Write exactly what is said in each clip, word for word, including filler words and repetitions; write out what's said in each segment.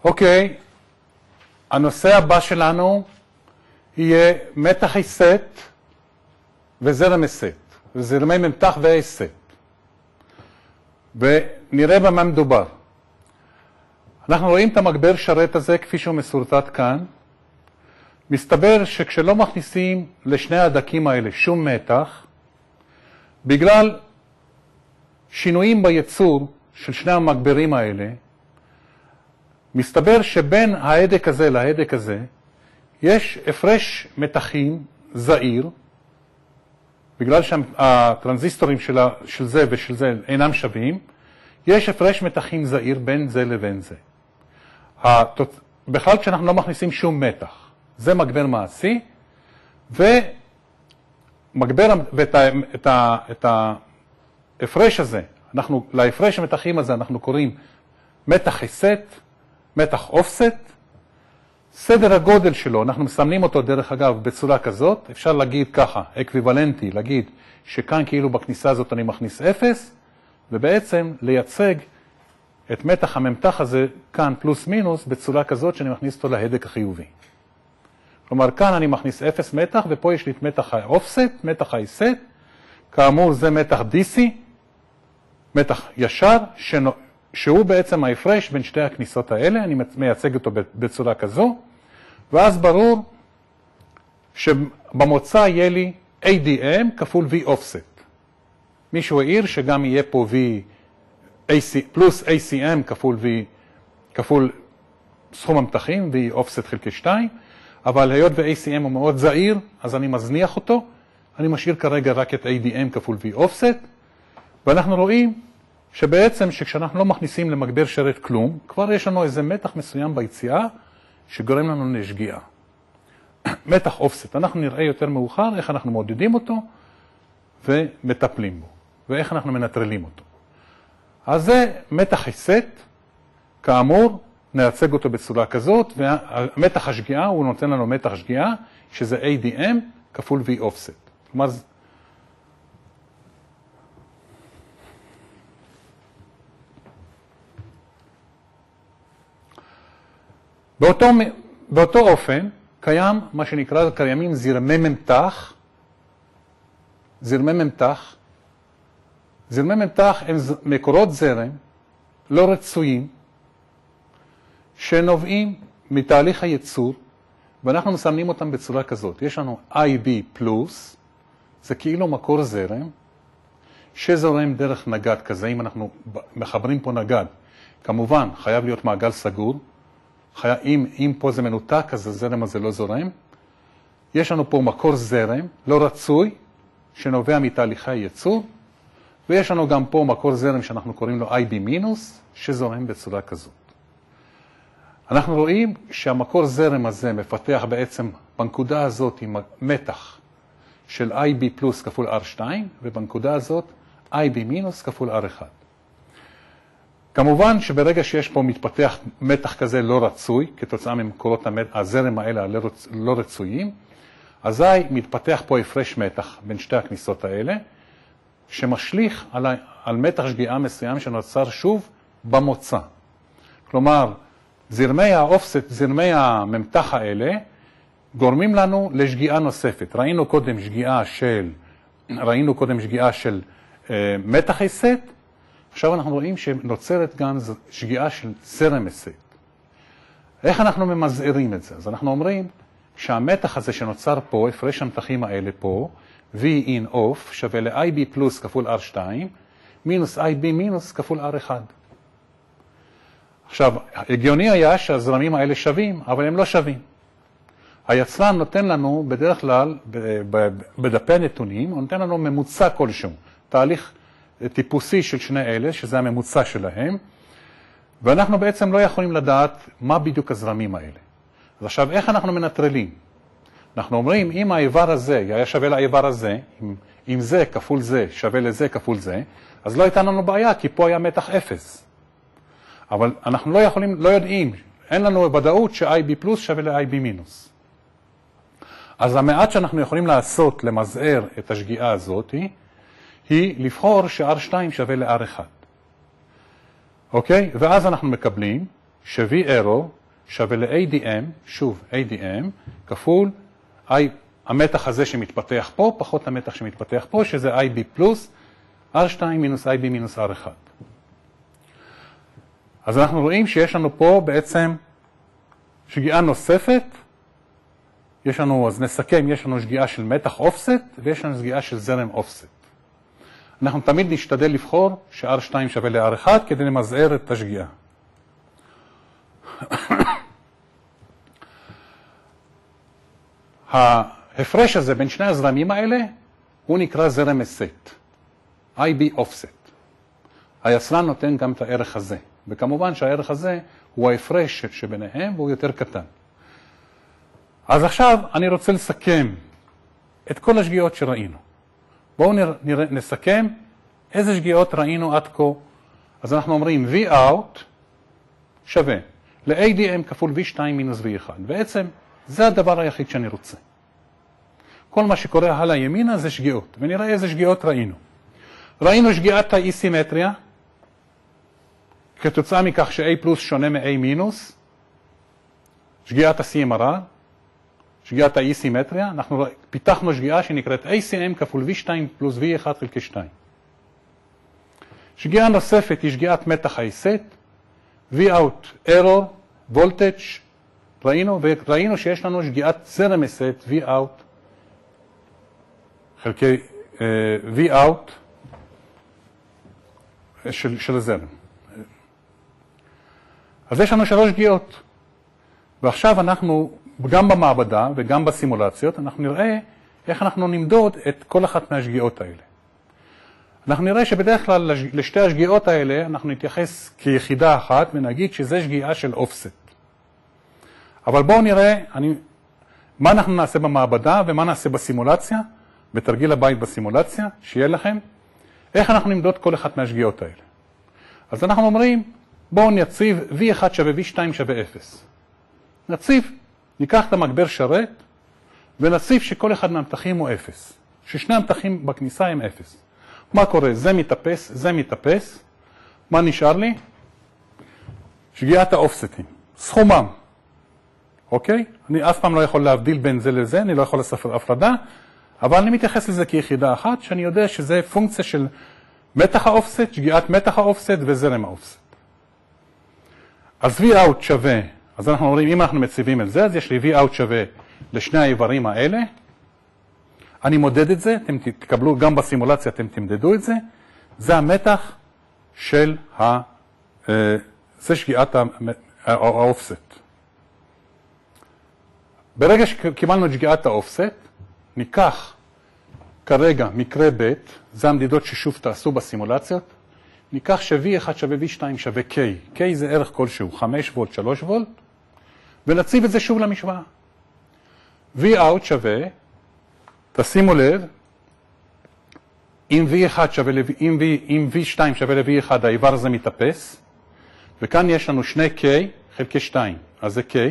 אוקיי, הנושא הבא שלנו יהיה מתח הסט וזרם הסט, וזרמי ממתח והסט. ונראה במה מדובר. אנחנו רואים את המגבר שרת הזה כפי שהוא מסורטט כאן. מסתבר שכשלא מכניסים לשני הדקים האלה שום מתח, בגלל שינויים ביצור של שני המגברים האלה, מסתבר שבין ההדק הזה להדק הזה, יש הפרש מתחים זעיר, בגלל שהטרנזיסטורים של, של זה ושל זה אינם שווים, יש הפרש מתחים זעיר בין זה לבין זה. התוצ... בכלל כשאנחנו לא מכניסים שום מתח, זה מגבר מעשי, ומגבר, ואת ה... את ה... את ההפרש הזה, אנחנו, להפרש המתחים הזה אנחנו קוראים מתח הסט, מתח אופסט. סדר הגודל שלו, אנחנו מסמנים אותו דרך אגב בצורה כזאת, אפשר להגיד ככה, אקוויוולנטי, להגיד שכאן כאילו בכניסה הזאת אני מכניס אפס, ובעצם לייצג את מתח הממתח הזה כאן פלוס מינוס בצורה כזאת שאני מכניס אותו להדק החיובי. כלומר כאן אני מכניס אפס מתח, ופה יש לי את מתח האופסט, מתח ההסט, כאמור זה מתח די סי, מתח ישר, שנו... שהוא בעצם ההפרש בין שתי הכניסות האלה, אני מייצג אותו בצורה כזו, ואז ברור שבמוצא יהיה לי איי די אם כפול V offset. מישהו העיר שגם יהיה פה V פלוס איי סי אם כפול V, כפול סכום המתחים, V offset חלקי שתיים, אבל היות ו-איי סי אם הוא מאוד זעיר, אז אני מזניח אותו, אני משאיר כרגע רק את איי די אם כפול V offset, ואנחנו רואים שבעצם שכשאנחנו לא מכניסים למגבר שרת כלום, כבר יש לנו איזה מתח מסוים ביציאה שגורם לנו לשגיאה. מתח אופסט, אנחנו נראה יותר מאוחר איך אנחנו מודדים אותו ומטפלים בו, ואיך אנחנו מנטרלים אותו. אז זה מתח הסט, כאמור, נייצג אותו בצורה כזאת, והמתח השגיאה הוא נותן לנו מתח שגיאה, שזה איי די אם כפול V offset. כלומר, באותו, באותו אופן קיים מה שנקרא, קיימים זרמי ממתח, זרמי ממתח, זרמי ממתח הם מקורות זרם לא רצויים, שנובעים מתהליך הייצור, ואנחנו מסמנים אותם בצורה כזאת. יש לנו איי בי פלוס, זה כאילו מקור זרם, שזורם דרך נגד כזה, אם אנחנו מחברים פה נגד, כמובן חייב להיות מעגל סגור, אם, אם פה זה מנותק, אז הזרם הזה לא זורם. יש לנו פה מקור זרם, לא רצוי, שנובע מתהליכי הייצור, ויש לנו גם פה מקור זרם שאנחנו קוראים לו איי בי מינוס, שזורם בצורה כזאת. אנחנו רואים שהמקור זרם הזה מפתח בעצם בנקודה הזאת עם מתח של איי בי פלוס כפול אר שתיים, ובנקודה הזאת איי בי מינוס כפול אר אחת. כמובן שברגע שיש פה מתפתח מתח כזה לא רצוי, כתוצאה ממקורות הזרם האלה הלא רצויים, אזי מתפתח פה הפרש מתח בין שתי הכניסות האלה, שמשליך על, על מתח שגיאה מסוים שנוצר שוב במוצא. כלומר, זרמי האופסט, זרמי הממתח האלה, גורמים לנו לשגיאה נוספת. ראינו קודם שגיאה של, ראינו קודם שגיאה של אה, מתח הסט, עכשיו אנחנו רואים שנוצרת גם שגיאה של זרם הסט. איך אנחנו ממזערים את זה? אז אנחנו אומרים שהמתח הזה שנוצר פה, הפרש המתחים האלה פה, V in off שווה ל-איי בי פלוס כפול אר שתיים, מינוס איי בי מינוס כפול אר אחת. עכשיו, הגיוני היה שהזרמים האלה שווים, אבל הם לא שווים. היצרן נותן לנו בדרך כלל, בדפי הנתונים, הוא נותן לנו ממוצע כלשהו, תהליך טיפוסי של שני אלה, שזה הממוצע שלהם, ואנחנו בעצם לא יכולים לדעת מה בדיוק הזרמים האלה. אז עכשיו, איך אנחנו מנטרלים? אנחנו אומרים, אם האיבר הזה היה שווה לאיבר הזה, אם, אם זה כפול זה שווה לזה כפול זה, אז לא הייתה לנו בעיה, כי פה היה מתח אפס. אבל אנחנו לא יכולים, לא יודעים, אין לנו ודאות ש-איי בי פלוס שווה ל-איי בי מינוס. אז המעט שאנחנו יכולים לעשות למזער את השגיאה הזאת, היא לבחור ש-אר שתיים שווה ל-אר אחת. אוקיי? ואז אנחנו מקבלים ש-V error שווה ל-A D M, שוב, A D M, כפול I, המתח הזה שמתפתח פה, פחות המתח שמתפתח פה, שזה I B פלוס R שתיים מינוס I B מינוס R אחד. אז אנחנו רואים שיש לנו פה בעצם שגיאה נוספת, יש לנו, אז נסכם, יש לנו שגיאה של מתח אופסט, ויש לנו שגיאה של זרם אופסט. אנחנו תמיד נשתדל לבחור ש-R שתיים שווה ל-R אחד כדי למזער את השגיאה. ההפרש הזה בין שני הזרמים האלה, הוא נקרא זרם הסט, I B offset. היצרן נותן גם את הערך הזה, וכמובן שהערך הזה הוא ההפרש שביניהם והוא יותר קטן. אז עכשיו אני רוצה לסכם את כל השגיאות שראינו. בואו נראה, נסכם איזה שגיאות ראינו עד כה. אז אנחנו אומרים V out שווה ל-A D M כפול V שתיים מינוס V אחד. בעצם זה הדבר היחיד שאני רוצה. כל מה שקורה הלאה ימינה זה שגיאות, ונראה איזה שגיאות ראינו. ראינו שגיאת האי-סימטריה, כתוצאה מכך ש-A פלוס שונה מ-A מינוס, שגיאת ה-C M R R, שגיאת האי-סימטריה, אנחנו פיתחנו שגיאה שנקראת A C M כפול V שתיים פלוס V אחד חלקי שתיים. שגיאה נוספת היא שגיאת מתח ה-הסט, V out error, voltage, ראינו, וראינו שיש לנו שגיאת זרם הסט, V out, חלקי uh, V out של, של הזרם. אז יש לנו שלוש שגיאות, ועכשיו אנחנו, גם במעבדה וגם בסימולציות, אנחנו נראה איך אנחנו נמדוד את כל אחת מהשגיאות האלה. אנחנו נראה שבדרך כלל לשתי השגיאות האלה אנחנו נתייחס כיחידה אחת ונגיד שזה שגיאה של אופסט. אבל בואו נראה אני, מה אנחנו נעשה במעבדה ומה נעשה בסימולציה, בתרגיל הבית בסימולציה, שיהיה לכם, איך אנחנו נמדוד כל אחת מהשגיאות האלה. אז אנחנו אומרים, בואו נציב V אחד שווה V שתיים שווה אפס. נציב, ניקח את המגבר שרת, ונציב שכל אחד מהמתחים הוא אפס. ששני המתחים בכניסה הם אפס. מה קורה? זה מתאפס, זה מתאפס. מה נשאר לי? שגיאת האופסטים. סכומם. אוקיי? אני אף פעם לא יכול להבדיל בין זה לזה, אני לא יכול לספר הפרדה, אבל אני מתייחס לזה כיחידה אחת, שאני יודע שזה פונקציה של מתח האופסט, שגיאת מתח האופסט וזרם האופסט. אז V out שווה, אז אנחנו אומרים, אם אנחנו מציבים את זה, אז יש לי V out שווה לשני האיברים האלה. אני מודד את זה, אתם תקבלו גם בסימולציה, אתם תמדדו את זה. זה המתח של ה... זה שגיאת האופסט. ברגע שקיבלנו את שגיאת האופסט, ניקח כרגע מקרה ב', זה המדידות ששוב תעשו בסימולציות, ניקח ש-V אחד שווה V שתיים שווה K, K זה ערך כלשהו, חמש וולט, שלוש וולט, ונציב את זה שוב למשוואה. V out שווה, תשימו לב, אם V אחד שווה, אם, v, אם V שתיים שווה ל-V אחד, האיבר הזה מתאפס, וכאן יש לנו שני K חלקי שתיים, אז זה K,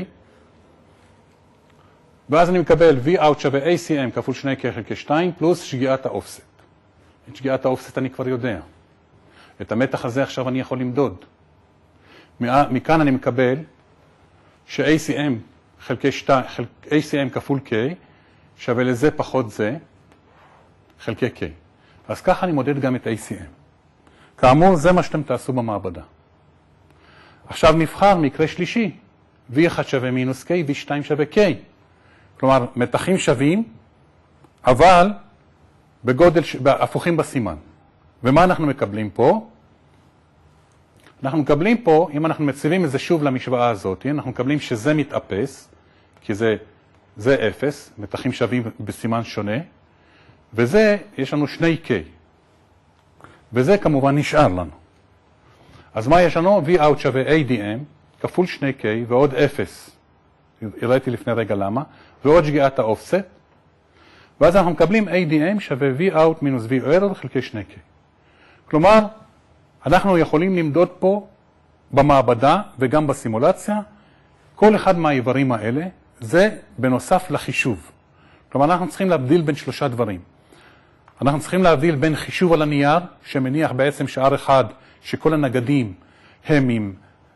ואז אני מקבל V out שווה A C M כפול שני K חלקי שתיים, פלוס שגיאת האופסט. את שגיאת האופסט אני כבר יודע. את המתח הזה עכשיו אני יכול למדוד. מכאן אני מקבל ש-A C M חלקי שתיים, A C M כפול K שווה לזה פחות זה חלקי K. אז ככה אני מודד גם את A C M. כאמור, זה מה שאתם תעשו במעבדה. עכשיו נבחר מקרה שלישי. V אחד שווה מינוס K, V שתיים שווה K. כלומר, מתחים שווים, אבל בגודל, הפוכים בסימן. ומה אנחנו מקבלים פה? אנחנו מקבלים פה, אם אנחנו מציבים את זה שוב למשוואה הזאת, אנחנו מקבלים שזה מתאפס, כי זה, זה אפס, מתחים שווים בסימן שונה, וזה, יש לנו שני K. וזה כמובן נשאר לנו. אז מה יש לנו? V out שווה A D M, כפול שני K ועוד אפס. הראיתי לפני רגע למה, ועוד שגיאת האופסט, ואז אנחנו מקבלים A D M שווה V out מינוס V error חלקי שני K. כלומר, אנחנו יכולים למדוד פה במעבדה וגם בסימולציה, כל אחד מהאיברים האלה, זה בנוסף לחישוב. כלומר, אנחנו צריכים להבדיל בין שלושה דברים. אנחנו צריכים להבדיל בין חישוב על הנייר, שמניח בעצם ש-R אחד, שכל הנגדים הם עם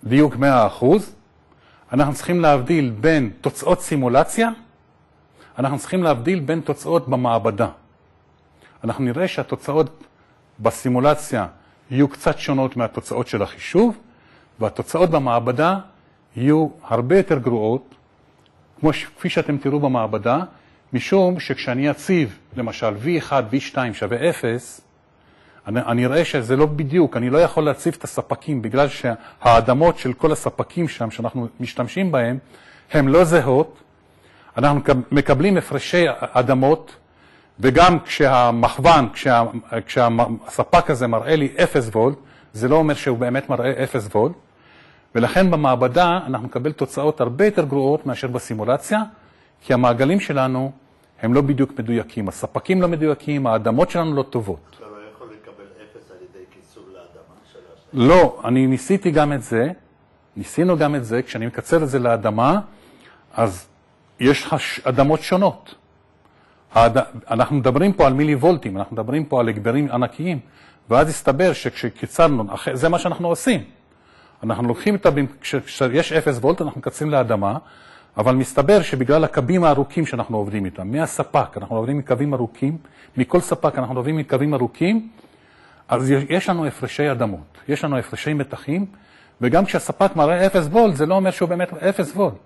דיוק מאה אחוז, אנחנו צריכים להבדיל בין תוצאות סימולציה, אנחנו צריכים להבדיל בין תוצאות במעבדה. אנחנו נראה שהתוצאות בסימולציה יהיו קצת שונות מהתוצאות של החישוב, והתוצאות במעבדה יהיו הרבה יותר גרועות, כמו ש... כפי שאתם תראו במעבדה, משום שכשאני אציב, למשל, וי אחת, וי שתיים שווה אפס, אני, אני אראה שזה לא בדיוק, אני לא יכול להציב את הספקים, בגלל שהאדמות של כל הספקים שם, שאנחנו משתמשים בהם, הן לא זהות. אנחנו מקבלים הפרשי אדמות, וגם כשהמכוון, כשה, כשהספק הזה מראה לי אפס וולט, זה לא אומר שהוא באמת מראה אפס וולט, ולכן במעבדה אנחנו נקבל תוצאות הרבה יותר גרועות מאשר בסימולציה, כי המעגלים שלנו הם לא בדיוק מדויקים, הספקים לא מדויקים, האדמות שלנו לא טובות. אתה לא יכול לקבל אפס על ידי קיצור לאדמה של השני? לא, אני ניסיתי גם את זה, ניסינו גם את זה, כשאני מקצר את זה לאדמה, אז יש אדמות שונות. האד... אנחנו מדברים פה על מילי וולטים, אנחנו מדברים פה על הגברים ענקיים, ואז הסתבר שכשקיצרנו, זה מה שאנחנו עושים. אנחנו לוקחים את הבים, כשיש אפס וולט, אנחנו מקצרים לאדמה, אבל מסתבר שבגלל הקווים הארוכים שאנחנו עובדים איתם, מהספק, אנחנו עובדים מקווים ארוכים, מכל ספק אנחנו עובדים מקווים ארוכים, אז יש לנו הפרשי אדמות, יש לנו הפרשי מתחים, וגם כשהספק מראה אפס וולט, זה לא אומר שהוא באמת אפס וולט.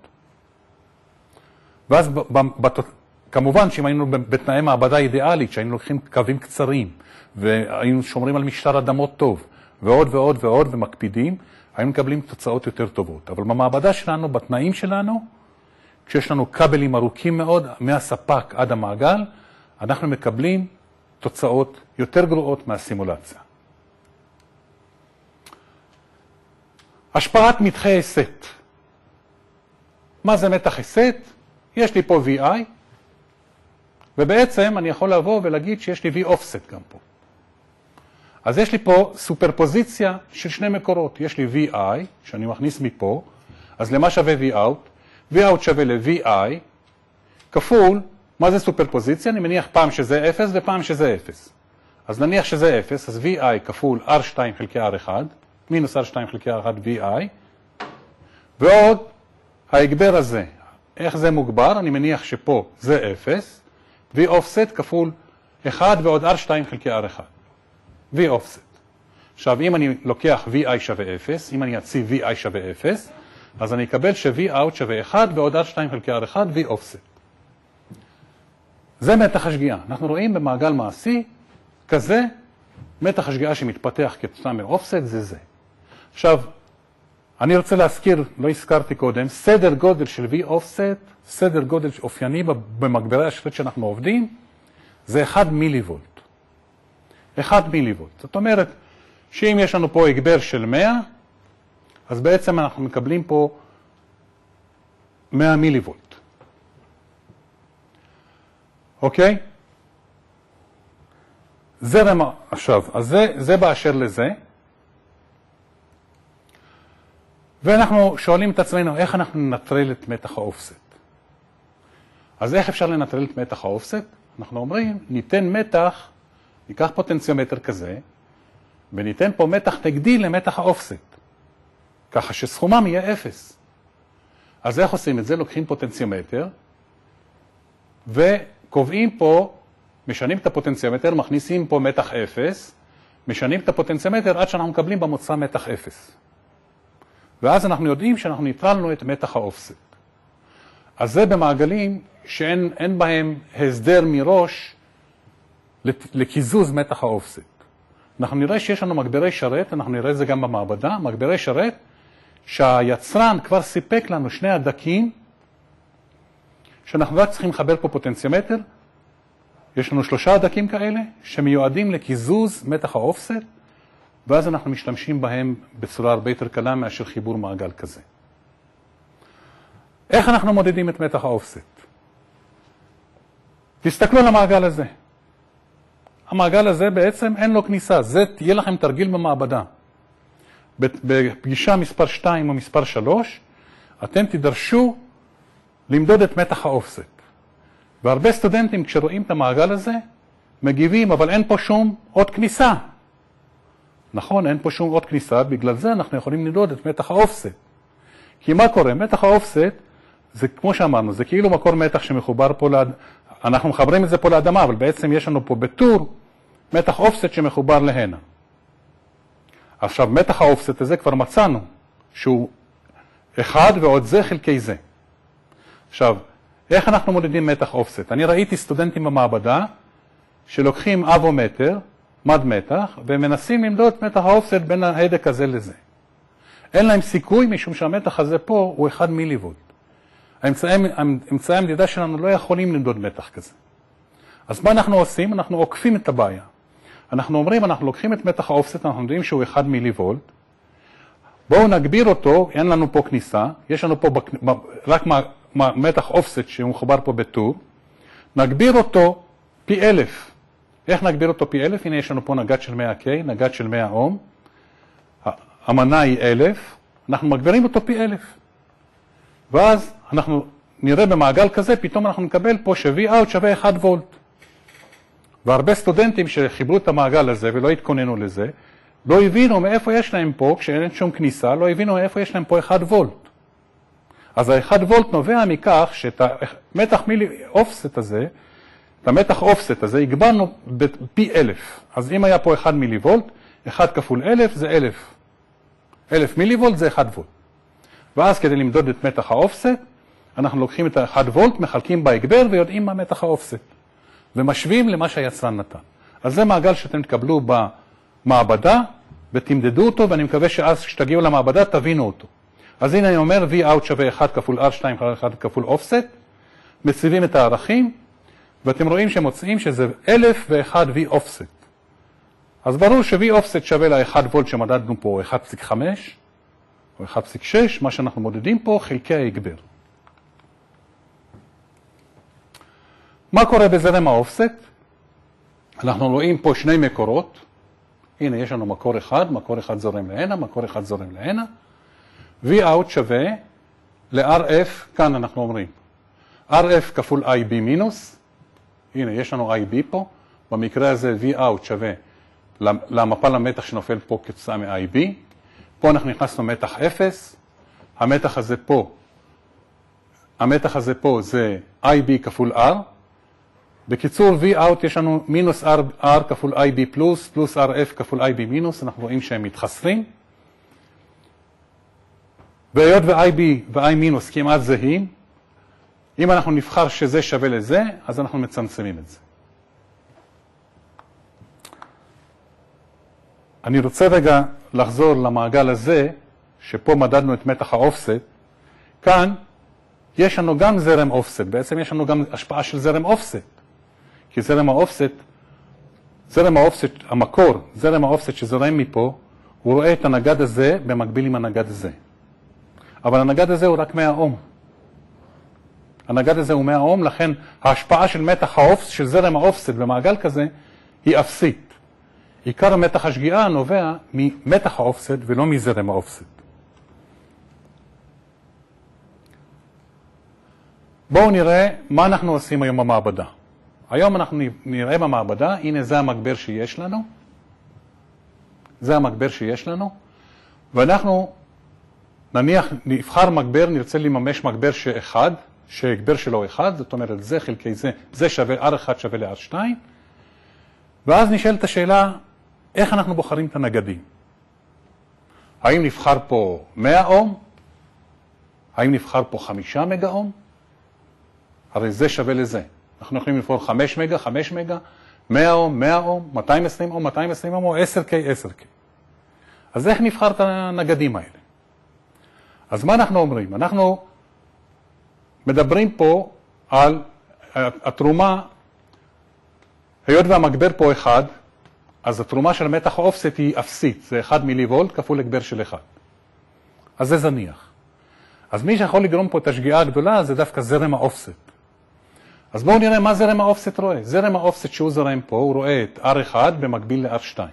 ואז בת... כמובן שאם היינו בתנאי מעבדה אידיאלית, שהיינו לוקחים קווים קצרים, והיינו שומרים על משטר אדמות טוב, ועוד ועוד ועוד ומקפידים, היינו מקבלים תוצאות יותר טובות. אבל במעבדה שלנו, בתנאים שלנו, כשיש לנו כבלים ארוכים מאוד, מהספק עד המעגל, אנחנו מקבלים תוצאות יותר גרועות מהסימולציה. השפעת מתחי הסט. מה זה מתח הסט? יש לי פה וי איי, ובעצם אני יכול לבוא ולהגיד שיש לי וי אופסט גם פה. אז יש לי פה סופרפוזיציה של שני מקורות. יש לי וי איי, שאני מכניס מפה, אז למה שווה וי אאוט? וי אאוט שווה ל-וי איי, כפול, מה זה סופרפוזיציה? אני מניח פעם שזה אפס ופעם שזה אפס. אז נניח שזה אפס, אז וי איי כפול אר שתיים חלקי אר אחת, מינוס אר שתיים חלקי אר אחת וי איי, ועוד ההגבר הזה, איך זה מוגבר? אני מניח שפה זה אפס, וי אופסט כפול אחת ועוד אר שתיים חלקי אר אחת. וי אופסט. עכשיו, אם אני לוקח וי איי שווה אפס, אם אני אציב וי איי שווה אפס, אז אני אקבל ש-וי אאוט שווה אחת ועוד אר שתיים חלקי אר אחת וי אופסט. זה מתח השגיאה. אנחנו רואים במעגל מעשי כזה, מתח השגיאה שמתפתח כתוצאה מאופסט זה זה. עכשיו, אני רוצה להזכיר, לא הזכרתי קודם, סדר גודל של וי אופסט, סדר גודל אופייני במגברי השפט שאנחנו עובדים, זה אחד מילי וולט. אחד מילי וולט. זאת אומרת, שאם יש לנו פה הגבר של מאה, אז בעצם אנחנו מקבלים פה מאה מילי וולט. אוקיי? זה רמה, עכשיו, אז זה, זה באשר לזה. ואנחנו שואלים את עצמנו, איך אנחנו ננטרל את מתח האופסט? אז איך אפשר לנטרל את מתח האופסט? אנחנו אומרים, ניתן מתח, ניקח פוטנציומטר כזה, וניתן פה מתח נגדי למתח האופסט, ככה שסכומם יהיה אפס. אז איך עושים את זה? לוקחים פוטנציומטר, וקובעים פה, משנים את הפוטנציומטר, מכניסים פה מתח אפס, משנים את הפוטנציומטר עד שאנחנו מקבלים במוצא מתח אפס. ואז אנחנו יודעים שאנחנו ניטרלנו את מתח האופסט. אז זה במעגלים שאין אין בהם הסדר מראש לקיזוז מתח האופסט. אנחנו נראה שיש לנו מגברי שרת, אנחנו נראה את זה גם במעבדה, מגברי שרת, שהיצרן כבר סיפק לנו שני הדקים, שאנחנו רק צריכים לחבר פה פוטנציומטר, יש לנו שלושה הדקים כאלה, שמיועדים לקיזוז מתח האופסט, ואז אנחנו משתמשים בהם בצורה הרבה יותר קלה מאשר חיבור מעגל כזה. איך אנחנו מודדים את מתח האופסט? תסתכלו על המעגל הזה. המעגל הזה בעצם אין לו כניסה, זה תהיה לכם תרגיל במעבדה. בפגישה מספר שתיים או מספר שלוש, אתם תדרשו למדוד את מתח האופסט. והרבה סטודנטים כשרואים את המעגל הזה, מגיבים, אבל אין פה שום עוד כניסה. נכון, אין פה שום עוד כניסה, בגלל זה אנחנו יכולים למדוד את מתח האופסט. כי מה קורה? מתח האופסט, זה כמו שאמרנו, זה כאילו מקור מתח שמחובר פה, לאד... אנחנו מחברים את זה פה לאדמה, אבל בעצם יש לנו פה בטור מתח אופסט שמחובר להנה. עכשיו, מתח האופסט הזה כבר מצאנו, שהוא אחד ועוד זה חלקי זה. עכשיו, איך אנחנו מודדים מתח אופסט? אני ראיתי סטודנטים במעבדה שלוקחים אבומטר, מד מתח, ומנסים למדוד את מתח האופסט בין ההדק הזה לזה. אין להם סיכוי משום שהמתח הזה פה הוא אחד מיליוולט. האמצעי המדידה שלנו לא יכולים למדוד מתח כזה. אז מה אנחנו עושים? אנחנו עוקפים את הבעיה. אנחנו אומרים, אנחנו לוקחים את מתח האופסט, אנחנו יודעים שהוא אחד מיליוולט. בואו נגביר אותו, אין לנו פה כניסה, יש לנו פה בק... רק מתח אופסט שהוא מחובר פה בטור. נגביר אותו פי אלף. איך נגביר אותו פי אלף? הנה יש לנו פה נגד של מאה קיי, נגד של מאה אום. המנה היא אלף, אנחנו מגבירים אותו פי אלף. ואז אנחנו נראה במעגל כזה, פתאום אנחנו נקבל פה ש-וי אאוט שווה אחד וולט. והרבה סטודנטים שחיברו את המעגל הזה ולא התכוננו לזה, לא הבינו מאיפה יש להם פה, כשאין שום כניסה, לא הבינו מאיפה יש להם פה אחד וולט. אז ה-אחד וולט נובע מכך שאת המתח מילי אופסט הזה, את המתח אופסט הזה, הגברנו בפי אלף. אז אם היה פה אחד מילי וולט, אחד כפול אלף זה אלף. אלף מילי וולט זה אחד וולט. ואז כדי למדוד את מתח האופסט, אנחנו לוקחים את ה-אחד וולט, מחלקים בהגבר ויודעים מה מתח האופסט. ומשווים למה שהיצרן נתן. אז זה מעגל שאתם תקבלו במעבדה, ותמדדו אותו, ואני מקווה שאז כשתגיעו למעבדה תבינו אותו. אז הנה אני אומר, וי אאוט שווה אחד כפול אר שתיים אחד כפול אופסט, מציבים את הערכים, ואתם רואים שמוצאים שזה אלף ואחד וי אופסט. אז ברור ש-וי אופסט שווה ל-אחד וולט שמדדנו פה אחד נקודה חמש, או אחד נקודה שש, מה שאנחנו מודדים פה, חלקי ההגבר. מה קורה בזרם האופסט? אנחנו רואים פה שני מקורות. הנה, יש לנו מקור אחד, מקור אחד זורם להנה, מקור אחד זורם להנה. וי אאוט שווה ל-אר אף, כאן אנחנו אומרים, אר אף כפול איי בי מינוס. הנה, יש לנו איי בי פה. במקרה הזה וי אאוט שווה למפל המתח שנופל פה כתוצאה מ-איי בי. פה אנחנו נכנסנו מתח אפס. המתח הזה פה, המתח הזה פה זה איי בי כפול R. בקיצור, וי אאוט יש לנו מינוס R, R כפול איי בי פלוס, פלוס אר אף כפול איי בי מינוס. אנחנו רואים שהם מתחסרים. והיות ו-איי בי ו-I מינוס כמעט זהים, אם אנחנו נבחר שזה שווה לזה, אז אנחנו מצמצמים את זה. אני רוצה רגע לחזור למעגל הזה, שפה מדדנו את מתח האופסט. כאן יש לנו גם זרם אופסט, בעצם יש לנו גם השפעה של זרם אופסט. כי זרם האופסט, זרם האופסט, המקור, זרם האופסט שזורם מפה, הוא רואה את הנגד הזה במקביל עם הנגד הזה. אבל הנגד הזה הוא רק מאה אום. הנגד הזה הוא מאה אום, לכן ההשפעה של מתח האופסט, של זרם האופסט במעגל כזה, היא אפסית. עיקר מתח השגיאה נובע ממתח האופסט ולא מזרם האופסט. בואו נראה מה אנחנו עושים היום במעבדה. היום אנחנו נראה במעבדה, הנה זה המגבר שיש לנו. זה המגבר שיש לנו. ואנחנו נניח, נבחר מגבר, נרצה לממש מגבר שאחד, שהגבר שלו אחד, זאת אומרת זה חלקי זה, זה שווה, אר אחד שווה ל-אר שתיים. ואז נשאלת השאלה, איך אנחנו בוחרים את הנגדים? האם נבחר פה מאה אום? האם נבחר פה חמישה מגה אום? הרי זה שווה לזה. אנחנו יכולים לבחור חמש מגה, חמש מגה, מאה אום, מאה אום, מאתיים ועשרים אום, מאתיים ועשרים אום, או עשר קיי, עשר קיי. אז איך נבחר את הנגדים האלה? אז מה אנחנו אומרים? אנחנו מדברים פה על התרומה, היות והמגבר פה אחד, אז התרומה של מתח האופסט היא אפסית, זה אחד מילי וולט כפול הגבר של אחד. אז זה זניח. אז מי שיכול לגרום פה את השגיאה הגדולה זה דווקא זרם האופסט. אז בואו נראה מה זרם האופסט רואה. זרם האופסט שהוא זרם פה, הוא רואה את אר אחד במקביל ל-אר שתיים.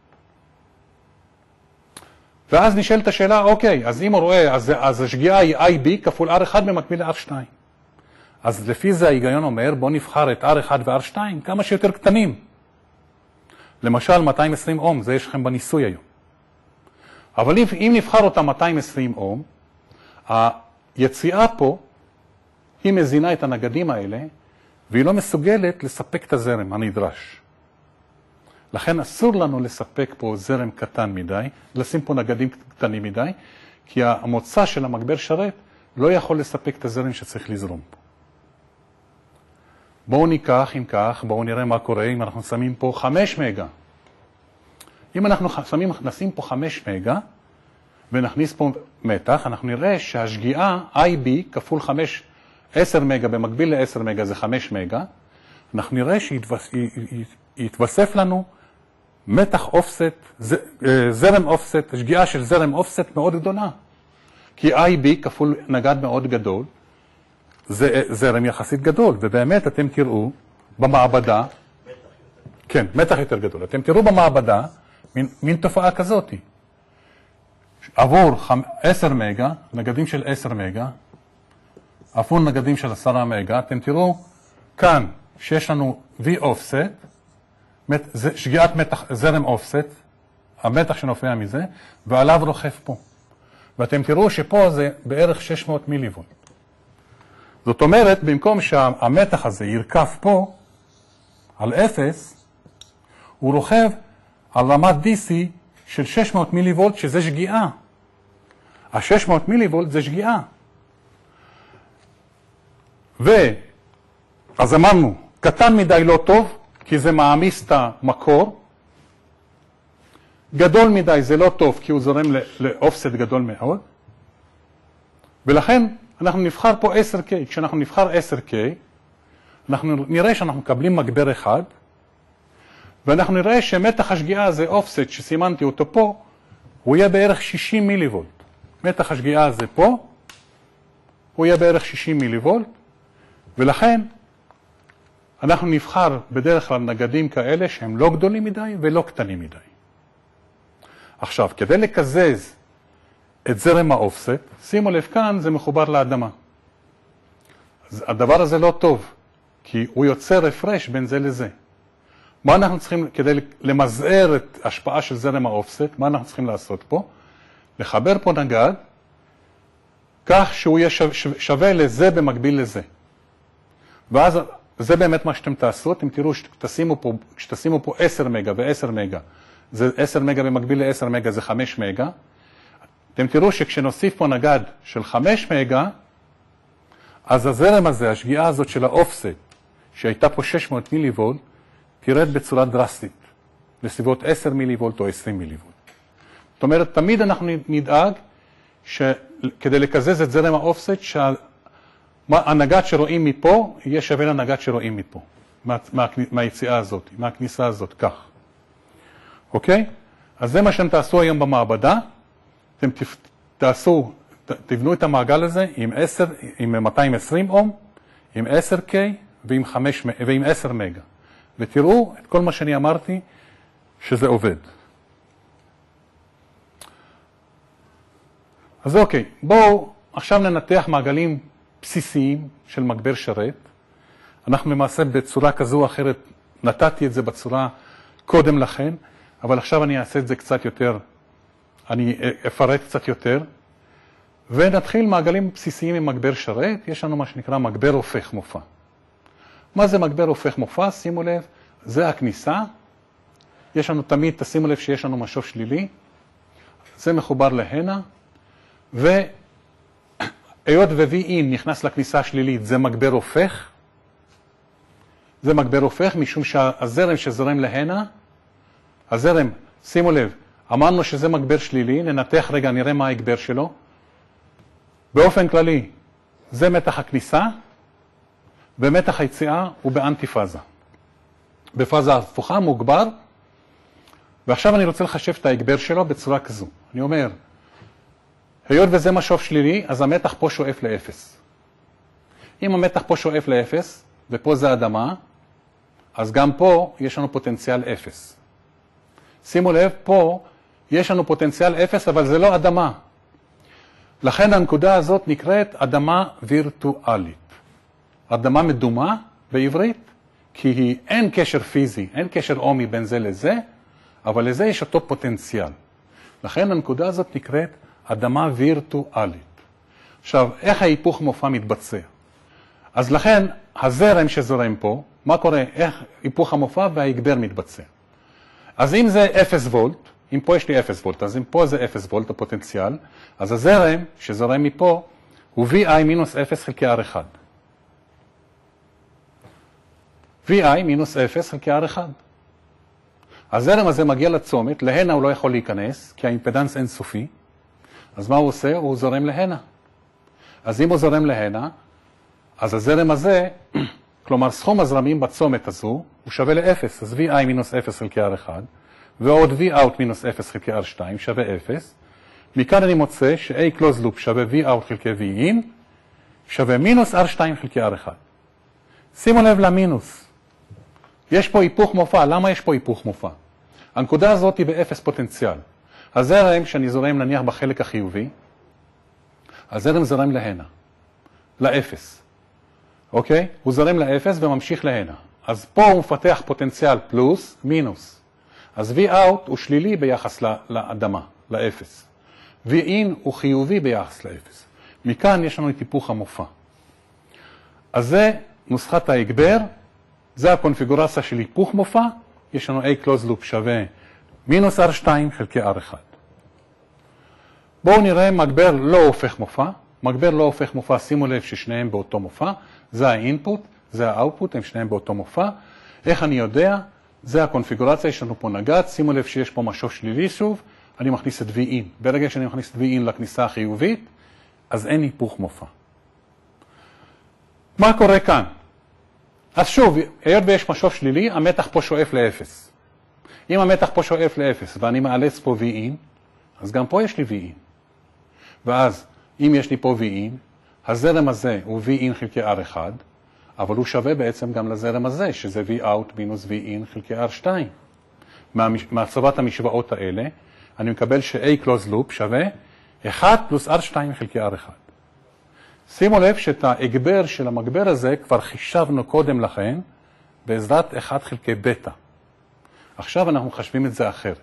ואז נשאלת השאלה, אוקיי, אז אם הוא רואה, אז, אז השגיאה היא איי בי כפול אר אחד במקביל ל-אר שתיים. אז לפי זה ההיגיון אומר, בואו נבחר את אר אחד ו-אר שתיים כמה שיותר קטנים. למשל מאתיים ועשרים אום, זה יש לכם בניסוי היום. אבל אם, אם נבחר אותה מאתיים ועשרים אום, היציאה פה היא מזינה את הנגדים האלה, והיא לא מסוגלת לספק את הזרם הנדרש. לכן אסור לנו לספק פה זרם קטן מדי, לשים פה נגדים קטנים מדי, כי המוצא של המגבר שרת לא יכול לספק את הזרם שצריך לזרום פה. בואו ניקח, אם כך, בואו נראה מה קורה אם אנחנו שמים פה חמש מגה. אם אנחנו שמים, נשים פה חמש מגה, ונכניס פה מתח, אנחנו נראה שהשגיאה איי בי כפול חמש, עשר מגה במקביל ל-עשר מגה זה חמש מגה, אנחנו נראה שיתווסף לנו מתח אופסט, זרם אופסט, שגיאה של זרם אופסט מאוד גדולה. כי איי בי כפול נגד מאוד גדול, זה זרם יחסית גדול, ובאמת אתם תראו במעבדה, כן, מתח יותר גדול, אתם תראו במעבדה מין, מין תופעה כזאת. עבור עשר מגה, נגדים של עשר מגה, עבור נגדים של עשרה מגה, אתם תראו כאן שיש לנו V offset, שגיאת מתח, זרם offset, המתח שנופע מזה, ועליו רוכב פה. ואתם תראו שפה זה בערך שש מאות מיליוולט. זאת אומרת, במקום שהמתח הזה ירכב פה, על אפס, הוא רוכב על רמת די סי של שש מאות מיליוולט, שזה שגיאה. ה-שש מאות מיליוולט זה שגיאה. ואז אמרנו, קטן מדי לא טוב, כי זה מעמיס את המקור. גדול מדי זה לא טוב, כי הוא זורם לאופסט גדול מאוד. ולכן אנחנו נבחר פה עשר קיי. כשאנחנו נבחר עשר קיי, אנחנו נראה שאנחנו מקבלים מגבר אחד, ואנחנו נראה שמתח השגיאה זה אופסט שסימנתי אותו פה, הוא יהיה בערך שישים מיליוולט. מתח השגיאה זה פה, הוא יהיה בערך שישים מיליוולט, ולכן אנחנו נבחר בדרך כלל נגדים כאלה שהם לא גדולים מדי ולא קטנים מדי. עכשיו, כדי לקזז את זרם האופסט, שימו לב כאן, זה מחובר לאדמה. אז הדבר הזה לא טוב, כי הוא יוצר הפרש בין זה לזה. מה אנחנו צריכים, כדי למזער את ההשפעה של זרם האופסט, מה אנחנו צריכים לעשות פה? לחבר פה נגד, כך שהוא יהיה שווה לזה במקביל לזה. ואז זה באמת מה שאתם תעשו, אתם תראו שתשימו פה, שתשימו פה עשר מגה ו-עשר מגה, זה עשר מגה במקביל ל-עשר מגה זה חמש מגה, אתם תראו שכשנוסיף פה נגד של חמש מגה, אז הזרם הזה, השגיאה הזאת של האופסט, שהייתה פה שש מאות מיליוולט, תרד בצורה דרסטית, לסביבות עשר מיליוולט או עשרים מיליוולט. זאת אומרת, תמיד אנחנו נדאג שכדי לקזז את זרם האופסט, שהנגד שרואים מפה יהיה שווה לנגד שרואים מפה, מה, מה, מהיציאה הזאת, מהכניסה הזאת, כך. אוקיי? אז זה מה שאתם תעשו היום במעבדה, אתם תעשו, תבנו את המעגל הזה עם, עשר, עם מאתיים ועשרים אום, עם עשר קיי ועם, חמש, ועם עשר מגה. ותראו את כל מה שאני אמרתי שזה עובד. אז אוקיי, בואו עכשיו ננתח מעגלים בסיסיים של מגבר שרת. אנחנו למעשה בצורה כזו או אחרת, נתתי את זה בצורה קודם לכן, אבל עכשיו אני אעשה את זה קצת יותר, אני אפרט קצת יותר, ונתחיל מעגלים בסיסיים עם מגבר שרת. יש לנו מה שנקרא מגבר הופך מופע. מה זה מגבר הופך מופע? שימו לב, זה הכניסה. יש לנו תמיד, תשימו לב שיש לנו משוב שלילי. זה מחובר להנה. והיות ו-V in נכנס לכניסה השלילית, זה מגבר הופך. זה מגבר הופך, משום שהזרם שזורם להנה, הזרם, שימו לב, אמרנו שזה מגבר שלילי, ננתח רגע, נראה מה ההגבר שלו. באופן כללי, זה מתח הכניסה, ומתח היציאה הוא באנטיפאזה. בפאזה הפוכה מוגבר, ועכשיו אני רוצה לחשב את ההגבר שלו בצורה כזו. אני אומר, היות וזה משוב שלילי, אז המתח פה שואף לאפס. אם המתח פה שואף לאפס, ופה זה אדמה, אז גם פה יש לנו פוטנציאל אפס. שימו לב, פה יש לנו פוטנציאל אפס, אבל זה לא אדמה. לכן הנקודה הזאת נקראת אדמה וירטואלית. אדמה מדומה בעברית, כי אין קשר פיזי, אין קשר אומי בין זה לזה, אבל לזה יש אותו פוטנציאל. לכן הנקודה הזאת נקראת אדמה וירטואלית. עכשיו, איך ההיפוך מופע מתבצע? אז לכן, הזרם שזורם פה, מה קורה? איך היפוך המופע וההגבר מתבצע? אז אם זה אפס וולט, אם פה יש לי אפס וולט, אז אם פה זה אפס וולט, הפוטנציאל, אז הזרם שזורם מפה הוא וי איי מינוס אפס חלקי אר אחד. וי איי מינוס אפס חלקי אר אחד. הזרם הזה מגיע לצומת, להנה הוא לא יכול להיכנס, כי האימפדנס אינסופי. אז מה הוא עושה? הוא זורם להנה. אז אם הוא זורם להנה, אז הזרם הזה, כלומר סכום הזרמים בצומת הזו, הוא שווה לאפס. אז וי איי מינוס אפס חלקי אר אחד, ועוד וי אאוט מינוס אפס חלקי אר שתיים שווה אפס. מכאן אני מוצא ש-A close loop שווה וי אאוט חלקי וי אין, שווה מינוס אר שתיים חלקי אר אחד. שימו לב למינוס. יש פה היפוך מופע. למה יש פה היפוך מופע? הנקודה הזאת היא באפס פוטנציאל. הזרם שאני זורם נניח בחלק החיובי, הזרם זורם להנה, לאפס. אוקיי? הוא זורם לאפס וממשיך להנה. אז פה הוא מפתח פוטנציאל פלוס, מינוס. אז וי אאוט הוא שלילי ביחס לאדמה, לאפס. וי אין הוא חיובי ביחס לאפס. מכאן יש לנו את היפוך המופע. אז זה נוסחת ההגבר, זה הקונפיגורציה של היפוך מופע, יש לנו A close loop שווה מינוס אר שתיים חלקי אר אחד. בואו נראה מגבר לא הופך מופע. מגבר לא הופך מופע, שימו לב ששניהם באותו מופע. זה האינפוט, זה האוטפוט, הם שניהם באותו מופע. איך אני יודע? זה הקונפיגורציה, יש לנו פה נגד. שימו לב שיש פה משוב שלילי שוב. אני מכניס את וי אין. ברגע שאני מכניס את וי אין לכניסה החיובית, אז אין היפוך מופע. מה קורה כאן? אז שוב, היות ויש משוב שלילי, המתח פה שואף לאפס. אם המתח פה שואף לאפס ואני מאלץ פה וי אין, אז גם פה יש לי וי אין. ואז, אם יש לי פה וי אין, הזרם הזה הוא וי אין חלקי אר אחד, אבל הוא שווה בעצם גם לזרם הזה, שזה וי אאוט מינוס וי אין חלקי אר שתיים. מהצבת המשוואות האלה, אני מקבל ש-A close loop שווה אחד פלוס אר שתיים חלקי אר אחד. שימו לב שאת ההגבר של המגבר הזה כבר חישבנו קודם לכן בעזרת אחד חלקי בטא. עכשיו אנחנו מחשבים את זה אחרת.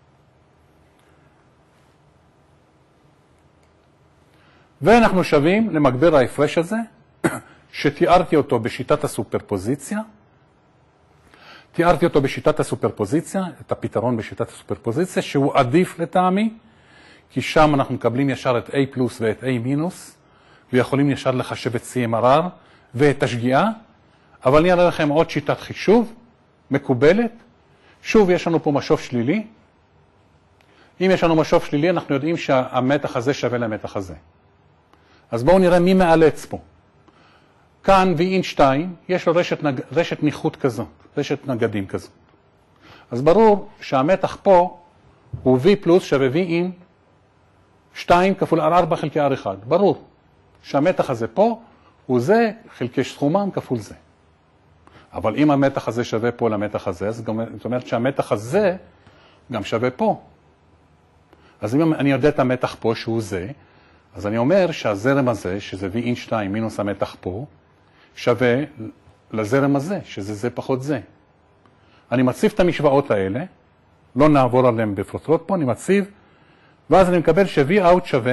ואנחנו שווים למגבר ההפרש הזה, שתיארתי אותו בשיטת הסופרפוזיציה. תיארתי אותו בשיטת הסופרפוזיציה, את הפתרון בשיטת הסופרפוזיציה, שהוא עדיף לטעמי, כי שם אנחנו מקבלים ישר את A פלוס ואת A מינוס, ויכולים ישר לחשב את סי אם אר אר ואת השגיאה, אבל אני אראה לכם עוד שיטת חישוב, מקובלת. שוב, יש לנו פה משוב שלילי. אם יש לנו משוב שלילי, אנחנו יודעים שהמתח הזה שווה למתח הזה. אז בואו נראה מי מאלץ פה. כאן וי אין שתיים, יש לו רשת, נג... רשת ניחות כזאת, רשת נגדים כזאת. אז ברור שהמתח פה הוא V פלוס שווה וי אין שתיים כפול אר ארבע חלקי אר אחד. ברור שהמתח הזה פה הוא זה חלקי סכומם כפול זה. אבל אם המתח הזה שווה פה למתח הזה, זאת אומרת שהמתח הזה גם שווה פה. אז אם אני יודע את המתח פה שהוא זה, אז אני אומר שהזרם הזה, שזה וי אין שתיים מינוס המתח פה, שווה לזרם הזה, שזה זה פחות זה. אני מציב את המשוואות האלה, לא נעבור עליהם בפרוטרוט פה, אני מציב, ואז אני מקבל ש-V out שווה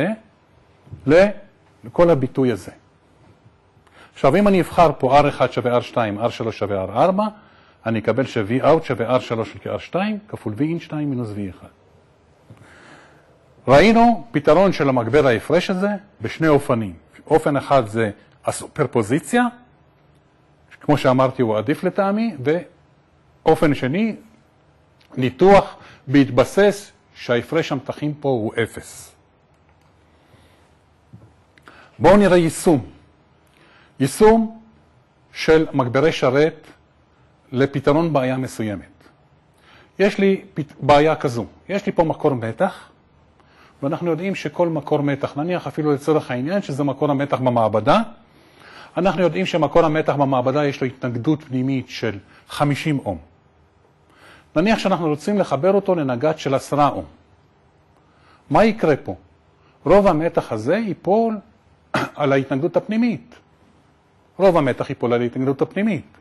לכל הביטוי הזה. עכשיו, אם אני אבחר פה אר אחד שווה אר שתיים, אר שלוש שווה אר ארבע, אני אקבל ש-V out שווה אר שלוש חלקי אר שתיים, כפול וי אין שתיים מינוס וי אחד. ראינו פתרון של המגבר ההפרש הזה בשני אופנים. אופן אחד זה הסופרפוזיציה, כמו שאמרתי הוא עדיף לטעמי, ואופן שני, ניתוח בהתבסס שההפרש המתחים פה הוא אפס. בואו נראה יישום. יישום של מגברי שרת לפתרון בעיה מסוימת. יש לי בעיה כזו, יש לי פה מקור מתח, ואנחנו יודעים שכל מקור מתח, נניח אפילו לצורך העניין שזה מקור המתח במעבדה, אנחנו יודעים שמקור המתח במעבדה יש לו התנגדות פנימית של חמישים אום. נניח שאנחנו רוצים לחבר אותו לנגד של עשרה אום. מה יקרה פה? רוב המתח הזה ייפול על ההתנגדות הפנימית. רוב המתח ייפול על ההתנגדות הפנימית.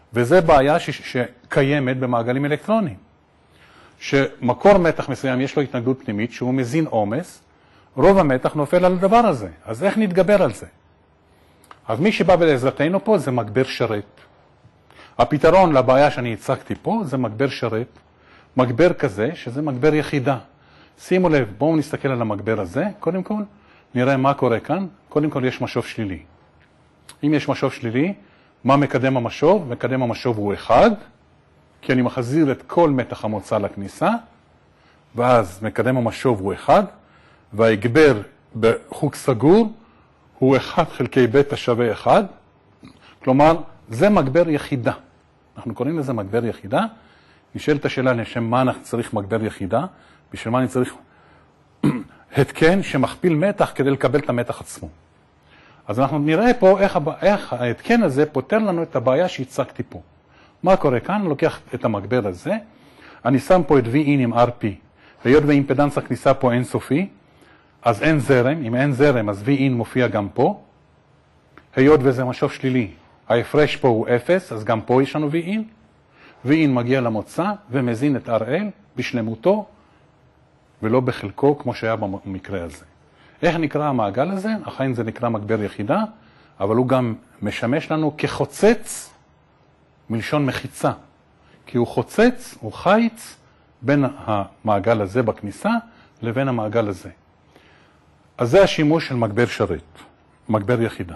וזה בעיה ש- שקיימת במעגלים אלקטרוניים. שמקור מתח מסוים יש לו התנגדות פנימית שהוא מזין עומס, רוב המתח נופל על הדבר הזה. אז איך נתגבר על זה? אז מי שבא לעזרתנו פה זה מגבר שרת. הפתרון לבעיה שאני הצגתי פה זה מגבר שרת. מגבר כזה שזה מגבר יחידה. שימו לב, בואו נסתכל על המגבר הזה. קודם כל, נראה מה קורה כאן. קודם כל יש משוב שלילי. אם יש משוב שלילי, מה מקדם המשוב? מקדם המשוב הוא אחד, כי אני מחזיר את כל מתח המוצא לכניסה, ואז מקדם המשוב הוא אחד, וההגבר בחוג סגור הוא אחד חלקי בטא שווה אחד, כלומר, זה מגבר יחידה. אנחנו קוראים לזה מגבר יחידה. נשאלת השאלה לשם מה אנחנו צריך מגבר יחידה, בשביל מה אני צריך התקן שמכפיל מתח כדי לקבל את המתח עצמו. אז אנחנו נראה פה איך, איך ההתקן הזה פותר לנו את הבעיה שהצגתי פה. מה קורה כאן? אני לוקח את המגבר הזה, אני שם פה את V in עם R P. והיות ואימפדנס הכניסה פה אינסופי, אז אין זרם. אם אין זרם, אז V in מופיע גם פה. היות וזה משוב שלילי, ההפרש פה הוא אפס, אז גם פה יש לנו V in. V in מגיע למוצא ומזין את R L בשלמותו, ולא בחלקו כמו שהיה במקרה הזה. איך נקרא המעגל הזה? אכן זה נקרא מגבר יחידה, אבל הוא גם משמש לנו כחוצץ מלשון מחיצה. כי הוא חוצץ, הוא חיץ בין המעגל הזה בכניסה לבין המעגל הזה. אז זה השימוש של מגבר שרת, מגבר יחידה.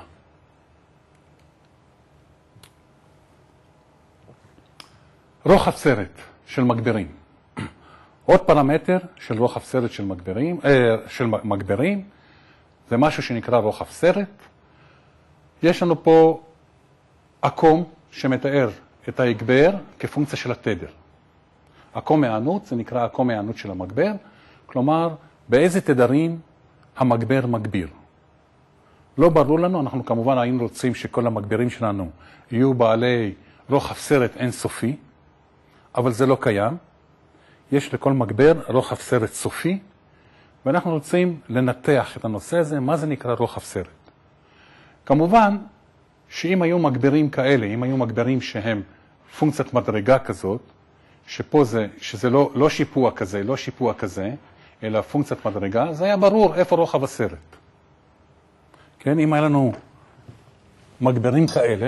רוחב סרט של מגברים. עוד פרמטר של רוחב סרט של מגברים, אה, של מגברים, זה משהו שנקרא רוחב סרט. יש לנו פה עקום שמתאר את ההגבר כפונקציה של התדר. עקום הענות, זה נקרא עקום הענות של המגבר, כלומר, באיזה תדרים המגבר מגביר. לא ברור לנו, אנחנו כמובן היינו רוצים שכל המגברים שלנו יהיו בעלי רוחב סרט אינסופי, אבל זה לא קיים. יש לכל מגבר רוחב סרט סופי, ואנחנו רוצים לנתח את הנושא הזה, מה זה נקרא רוחב סרט. כמובן שאם היו מגברים כאלה, אם היו מגברים שהם פונקציית מדרגה כזאת, שפה זה, שזה לא, לא שיפוע כזה, לא שיפוע כזה, אלא פונקציית מדרגה, זה היה ברור איפה רוחב הסרט. כן, אם היה לנו מגברים כאלה,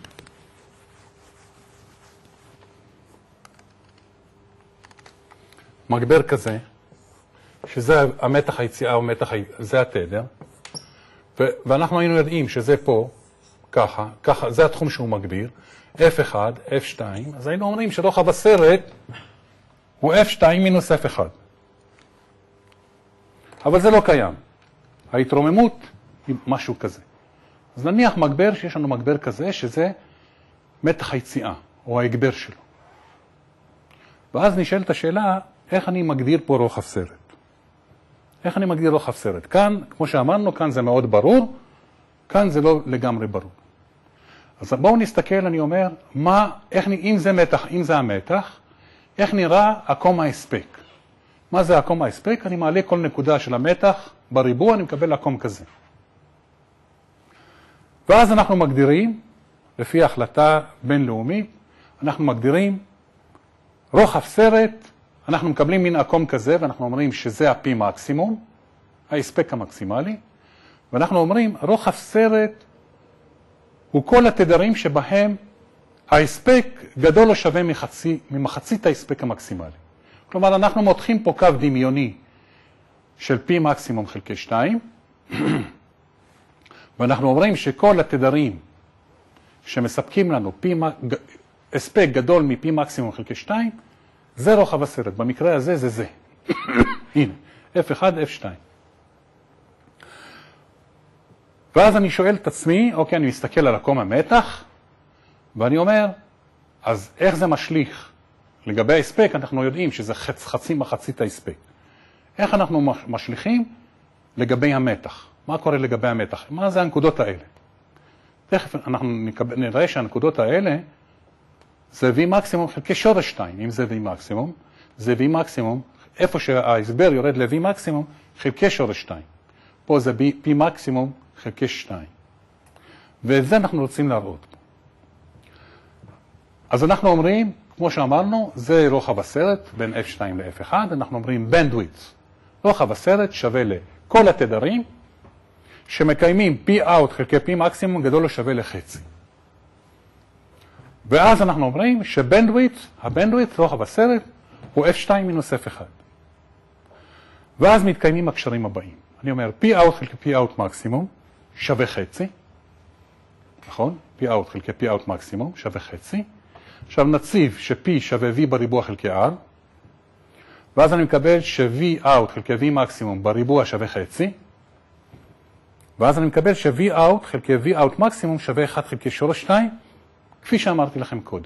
מגבר כזה, שזה המתח היציאה או מתח, זה התדר, ו- ואנחנו היינו יודעים שזה פה, ככה, ככה, זה התחום שהוא מגביר, F אחד, F שתיים, אז היינו אומרים שרוחב הסרט הוא F שתיים מינוס F אחד. אבל זה לא קיים. ההתרוממות היא משהו כזה. אז נניח מגבר שיש לנו מגבר כזה, שזה מתח היציאה, או ההגבר שלו. ואז נשאלת השאלה, איך אני מגדיר פה רוחב סרט? איך אני מגדיר רוחב סרט? כאן, כמו שאמרנו, כאן זה מאוד ברור, כאן זה לא לגמרי ברור. אז בואו נסתכל, אני אומר, מה, איך, אם זה מתח, אם זה המתח, איך נראה עקום ההספק? מה זה עקום ההספק? אני מעלה כל נקודה של המתח בריבוע, אני מקבל עקום כזה. ואז אנחנו מגדירים, לפי החלטה בינלאומית, אנחנו מגדירים רוחב סרט, אנחנו מקבלים מין עקום כזה, ואנחנו אומרים שזה הפי מקסימום, ההספק המקסימלי, ואנחנו אומרים, רוחב סרט הוא כל התדרים שבהם ההספק גדול או שווה מחצי, ממחצית ההספק המקסימלי. כלומר, אנחנו מותחים פה קו דמיוני של פי מקסימום חלקי שתיים, ואנחנו אומרים שכל התדרים שמספקים לנו פי, הספק גדול מפי מקסימום חלקי שתיים, זה רוחב הסרט. במקרה הזה זה זה. הנה, F אחד, F שתיים. ואז אני שואל את עצמי, אוקיי, אני מסתכל על עקום המתח, ואני אומר, אז איך זה משליך? לגבי ההספק, אנחנו יודעים שזה חצ, חצי מחצית ההספק. איך אנחנו משליכים? לגבי המתח. מה קורה לגבי המתח? מה זה הנקודות האלה? תכף אנחנו נראה שהנקודות האלה, זה V מקסימום חלקי שורש שתיים. אם זה V מקסימום, זה V מקסימום, איפה שההסבר יורד ל-V מקסימום, חלקי שורש שתיים. פה זה P מקסימום חלקי שתיים. ואת זה אנחנו רוצים להראות. אז אנחנו אומרים, כמו שאמרנו, זה רוחב הסרט בין אף שתיים ל-אף אחת, אנחנו אומרים bandwidth. רוחב הסרט שווה לכל התדרים שמקיימים פי אאוט חלקי פי מקסימום גדול או שווה לחצי. ואז אנחנו אומרים שבנדוויט, הבנדוויט, רוחב הסרט, הוא אף שתיים מינוס אף אחת. ואז מתקיימים הקשרים הבאים. אני אומר, פי אאוט חלקי פי אאוט מקסימום שווה חצי. נכון? פי אאוט חלקי פי אאוט מקסימום שווה חצי. עכשיו נציב ש-P שווה V בריבוע חלקי R. ואז אני מקבל ש-V out חלקי V מקסימום בריבוע שווה חצי. ואז אני מקבל ש-V out חלקי V out מקסימום שווה אחת חלקי שורש שתיים, כפי שאמרתי לכם קודם.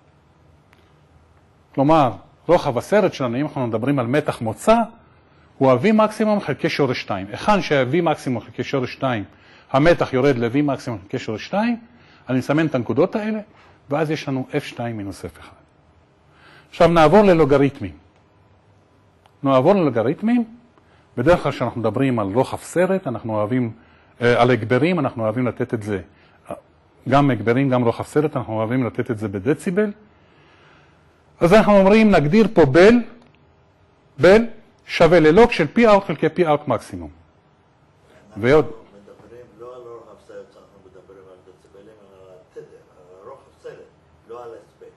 כלומר, רוחב הסרט שלנו, אם אנחנו מדברים על מתח מוצא, הוא ה-V מקסימום חלקי שורש שתיים. היכן שה-V מקסימום חלקי שורש שתיים, המתח יורד ל-V מקסימום חלקי שורש שתיים, אני מסמן את הנקודות האלה, ואז יש לנו אף שתיים מינוס אף אחת. עכשיו נעבור ללוגריתמים. נעבור ללוגריתמים, בדרך כלל כשאנחנו מדברים על רוחב סרט, אנחנו אוהבים, על הגברים, אנחנו אוהבים לתת את זה, גם הגברים, גם רוחב סרט, אנחנו אוהבים לתת את זה בדציבל. אז אנחנו אומרים, נגדיר פה בל, בל שווה ללוג של פי אאוט חלקי פי אאוט מקסימום. ועוד... אנחנו מדברים לא על רוחב סרט, אנחנו מדברים על דציבלים, אלא על התדר, על רוחב סרט, לא על הספק.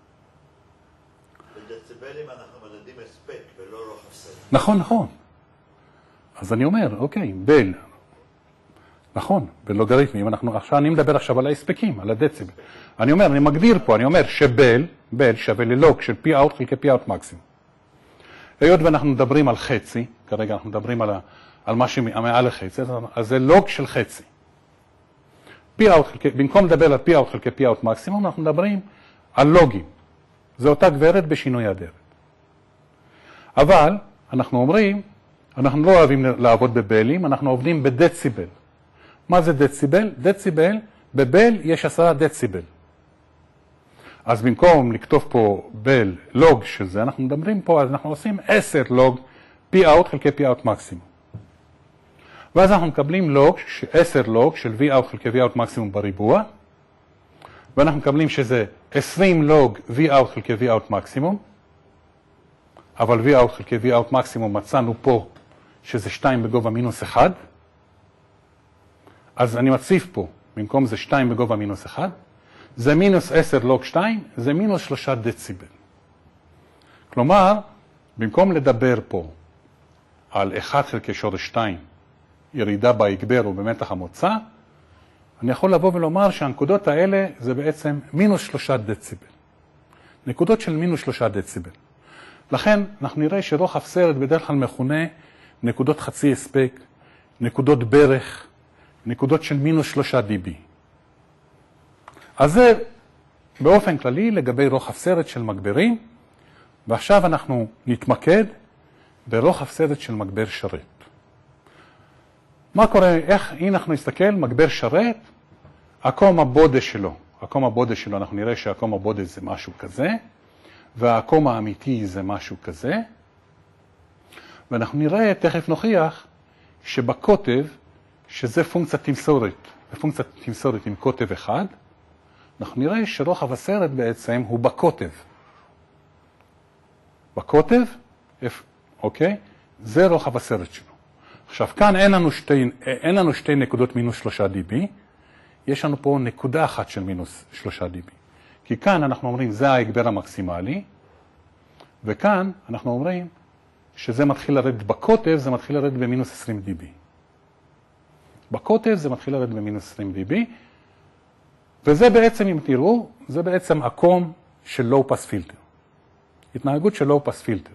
בדציבלים אנחנו מדדים הספק ולא רוחב סרט. נכון, נכון. אז אני אומר, אוקיי, בל, נכון, בלוגריתמים, אנחנו עכשיו, אני מדבר עכשיו על ההספקים, על הדציבל. אני אומר, אני מגדיר פה, אני אומר שבל, בל שווה ללוג של פי אאוט חלקי פי אאוט מקסימום. היות ואנחנו מדברים על חצי, כרגע אנחנו מדברים על, ה, על מה שמעל לחצי, אז זה לוג של חצי. פי אאוט חלקי, במקום לדבר על פי אאוט חלקי פי אאוט מקסימום, אנחנו מדברים על לוגים. זו אותה גברת בשינוי אדרת. אבל אנחנו אומרים, אנחנו לא אוהבים לעבוד בבלים, אנחנו עובדים בדציבל. מה זה דציבל? דציבל, בבל יש עשרה דציבל. אז במקום לכתוב פה בל לוג של זה, אנחנו מדברים פה, אז אנחנו עושים עשר לוג פי אאוט חלקי פי אאוט מקסימום. ואז אנחנו מקבלים לוג, עשר לוג של V אאוט חלקי V אאוט מקסימום בריבוע, ואנחנו מקבלים שזה עשרים לוג V אאוט חלקי V אאוט מקסימום, אבל V אאוט חלקי V אאוט מקסימום מצאנו פה שזה שתיים בגובה מינוס אחד, אז אני מציב פה, במקום זה שתיים בגובה מינוס אחד, זה מינוס עשר לוג שתיים, זה מינוס שלושה דציבל. כלומר, במקום לדבר פה על אחד חלקי שורש שתיים, ירידה בהגבר או במתח המוצא, אני יכול לבוא ולומר שהנקודות האלה זה בעצם מינוס שלושה דציבל. נקודות של מינוס שלושה דציבל. לכן אנחנו נראה שרוחב סרט בדרך כלל מכונה נקודות חצי הספק, נקודות ברך, נקודות של מינוס שלושה די בי. אז זה באופן כללי לגבי רוחב סרט של מגברים, ועכשיו אנחנו נתמקד ברוחב סרט של מגבר שרת. מה קורה, איך, אם אנחנו נסתכל, מגבר שרת, הקום הבודה שלו, הקום הבודה שלו, אנחנו נראה שהקום הבודה זה משהו כזה, והקום האמיתי זה משהו כזה, ואנחנו נראה, תכף נוכיח, שבקוטב, שזה פונקציה תמסורת, ופונקציה תמסורת עם קוטב אחד, אנחנו נראה שרוחב הסרט בעצם הוא בקוטב. בקוטב, אוקיי? זה רוחב הסרט שלו. עכשיו, כאן אין לנו שתי, אין לנו שתי נקודות מינוס שלושה די בי, יש לנו פה נקודה אחת של מינוס שלושה די בי. כי כאן אנחנו אומרים, זה ההגבר המקסימלי, וכאן אנחנו אומרים שזה מתחיל לרדת בקוטב, זה מתחיל לרדת במינוס עשרים די בי. בקוטב זה מתחיל לרדת במינוס עשרים די בי, וזה בעצם, אם תראו, זה בעצם הקום של לואו פאס פילטר. התנהגות של לואו פאס פילטר.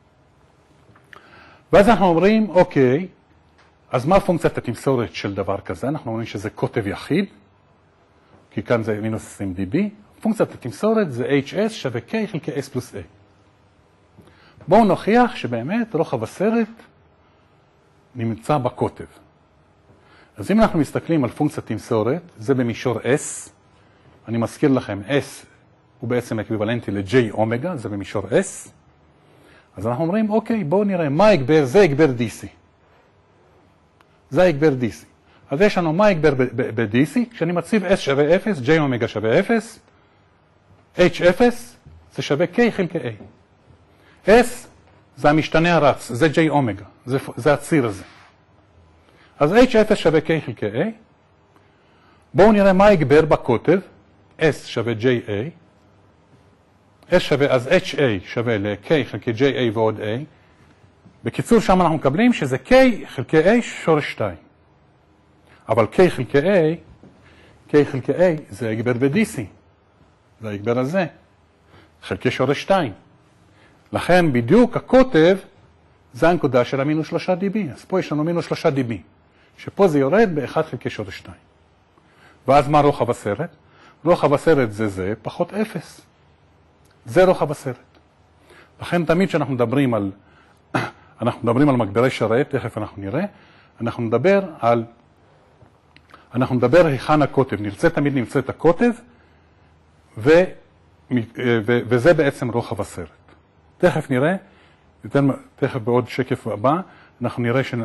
ואז אנחנו אומרים, אוקיי, אז מה פונקציית התמסורת של דבר כזה? אנחנו אומרים שזה קוטב יחיד, כי כאן זה מינוס עשרים די בי. פונקציית התמסורת זה אייץ' אס שווה K חלקי S פלוס A. בואו נוכיח שבאמת רוחב הסרט נמצא בקוטב. אז אם אנחנו מסתכלים על פונקציית תמסורת, זה במישור S, אני מזכיר לכם, S הוא בעצם אקוויוולנטי ל-J אומגה, זה במישור S, אז אנחנו אומרים, אוקיי, בואו נראה מה הגבר, זה הגבר די סי. זה הגבר די סי. אז יש לנו מה הגבר ב-די סי, כשאני מציב S שווה אפס, J אומגה שווה אפס, אייץ' אפס זה שווה K חלקי A. S זה המשתנה הרץ, זה J אומגה, זה, זה הציר הזה. אז אייץ' אפס שווה K חלקי A. בואו נראה מה יגבר בקוטב. S שווה ג'יי איי. S שווה, אז אייץ' איי שווה ל-K חלקי ג'יי איי ועוד A. בקיצור, שם אנחנו מקבלים שזה K חלקי A שורש שתיים. אבל K חלקי A, K חלקי A זה יגבר ב-די סי. זה היגבר הזה. חלקי שורש שתיים. לכן בדיוק הקוטב זה הנקודה של המינוס שלושה די בי. אז פה יש לנו מינוס שלושה די בי. שפה זה יורד ב-אחד חלקי שורש שתיים. ואז מה רוחב הסרט? רוחב הסרט זה זה פחות אפס. זה רוחב הסרט. לכן תמיד כשאנחנו מדברים על, אנחנו מדברים על מגברי שרת, תכף אנחנו נראה, אנחנו נדבר על, אנחנו נדבר היכן הקוטב. נרצה תמיד נמצא את הקוטב, ו, ו, וזה בעצם רוחב הסרט. תכף נראה, יותר, תכף בעוד שקף הבא, אנחנו נראה ש...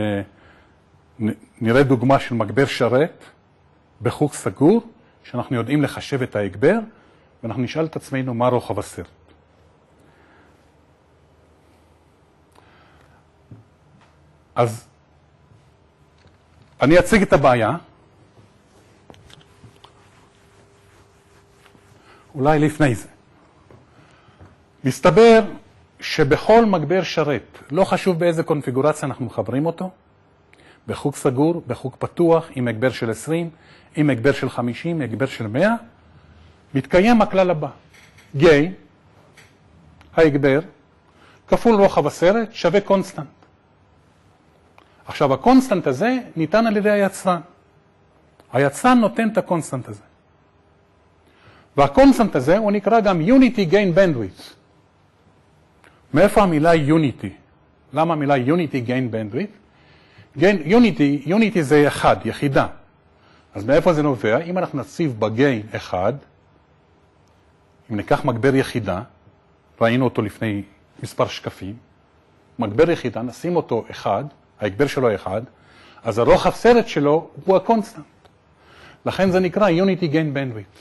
נראה דוגמה של מגבר שרת בחוג סגור, שאנחנו יודעים לחשב את ההגבר, ואנחנו נשאל את עצמנו מה רוחב הסרט. אז אני אציג את הבעיה. אולי לפני זה. מסתבר שבכל מגבר שרת, לא חשוב באיזה קונפיגורציה אנחנו מחברים אותו, בחוג סגור, בחוג פתוח, עם הגבר של עשרים, עם הגבר של חמישים, הגבר של מאה, מתקיים הכלל הבא. גיי, ההגבר, כפול רוחב הסרט, שווה קונסטנט. עכשיו, הקונסטנט הזה ניתן על ידי היצרן. היצרן נותן את הקונסטנט הזה. והקונסטנט הזה הוא נקרא גם Unity Gain Bandwidth. מאיפה המילה Unity? למה המילה Unity Gain Bandwidth? Unity, Unity זה אחד, יחידה. אז מאיפה זה נובע? אם אנחנו נציב בגיין אחד, אם ניקח מגבר יחידה, ראינו אותו לפני מספר שקפים, מגבר יחידה, נשים אותו אחד, ההגבר שלו אחד, אז הרוחב סרט שלו הוא הקונסטנט. לכן זה נקרא Unity Gain Bandwidth.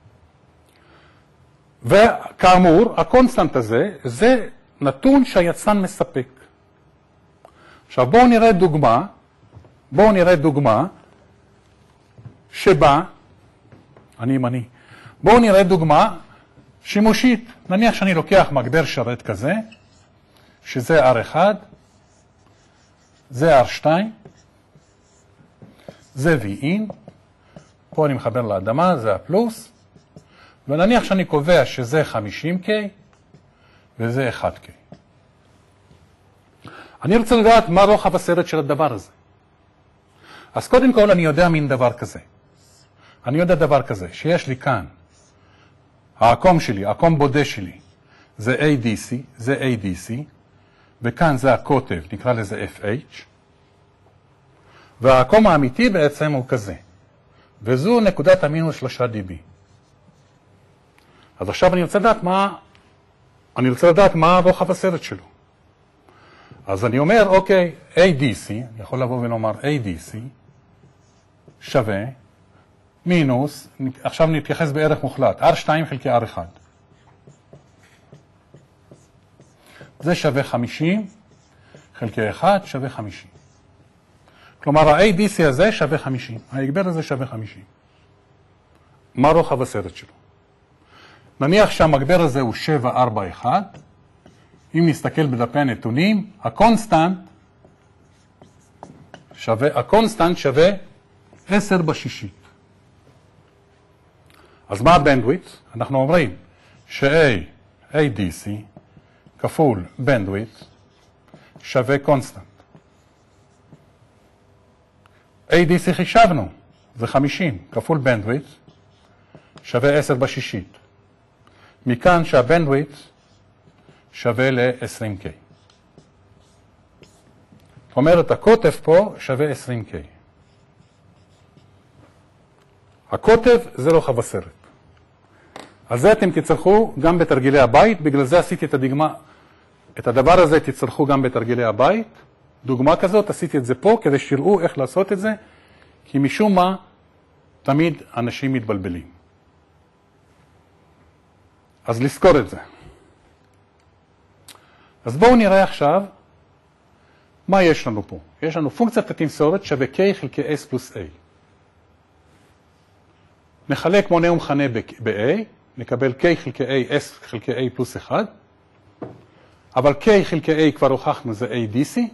וכאמור, הקונסטנט הזה, זה נתון שהיצרן מספק. עכשיו בואו נראה דוגמה, בואו נראה דוגמה שבה, אני ימני, בואו נראה דוגמה שימושית. נניח שאני לוקח מגבר שרת כזה, שזה אר אחד, זה אר שתיים, זה V-in, פה אני מחבר לאדמה, זה הפלוס, ונניח שאני קובע שזה חמישים קיי וזה אחד קיי. אני רוצה לדעת מה רוחב הסרט של הדבר הזה. אז קודם כל אני יודע מין דבר כזה. אני יודע דבר כזה, שיש לי כאן, העקום שלי, העקום בודה שלי, זה איי די סי, זה איי די סי, וכאן זה הקוטב, נקרא לזה אף אייץ', והעקום האמיתי בעצם הוא כזה, וזו נקודת המינוס שלושה די בי. אז עכשיו אני רוצה לדעת מה, אני רוצה לדעת מה רוחב הסרט שלו. אז אני אומר, אוקיי, איי די סי, אני יכול לבוא ולומר איי די סי, שווה, מינוס, עכשיו נתייחס בערך מוחלט, אר שתיים חלקי אר אחד. זה שווה חמישים, חלקי אחד שווה חמישים. כלומר, ה-איי די סי הזה שווה חמישים, ההגבר הזה שווה חמישים. מה רוחב הסרט שלו? נניח שהמגבר הזה הוא שבע ארבע אחת, אם נסתכל בדפי הנתונים, הקונסטנט שווה, הקונסטנט שווה עשר בשישית. אז מה הבנדוויט? אנחנו אומרים ש-A, איי די סי, כפול בנדוויט, שווה קונסטנט. איי די סי חישבנו, זה חמישים, כפול בנדוויט, שווה עשר בשישית. מכאן שהבנדוויט שווה ל-עשרים קיי. זאת אומרת, הקוטב פה שווה עשרים קיי. הקוטב זה רוחב הסרט. אז זה אתם תצטרכו גם בתרגילי הבית, בגלל זה עשיתי את הדגמה, את הדבר הזה תצטרכו גם בתרגילי הבית. דוגמה כזאת, עשיתי את זה פה כדי שתראו איך לעשות את זה, כי משום מה תמיד אנשים מתבלבלים. אז לזכור את זה. אז בואו נראה עכשיו מה יש לנו פה. יש לנו פונקציית התמסורת שווה k חלקי s פלוס a. נחלק מונה ומכנה ב-a, נקבל k חלקי a, s חלקי a פלוס אחד, אבל k חלקי a כבר הוכחנו זה a די סי,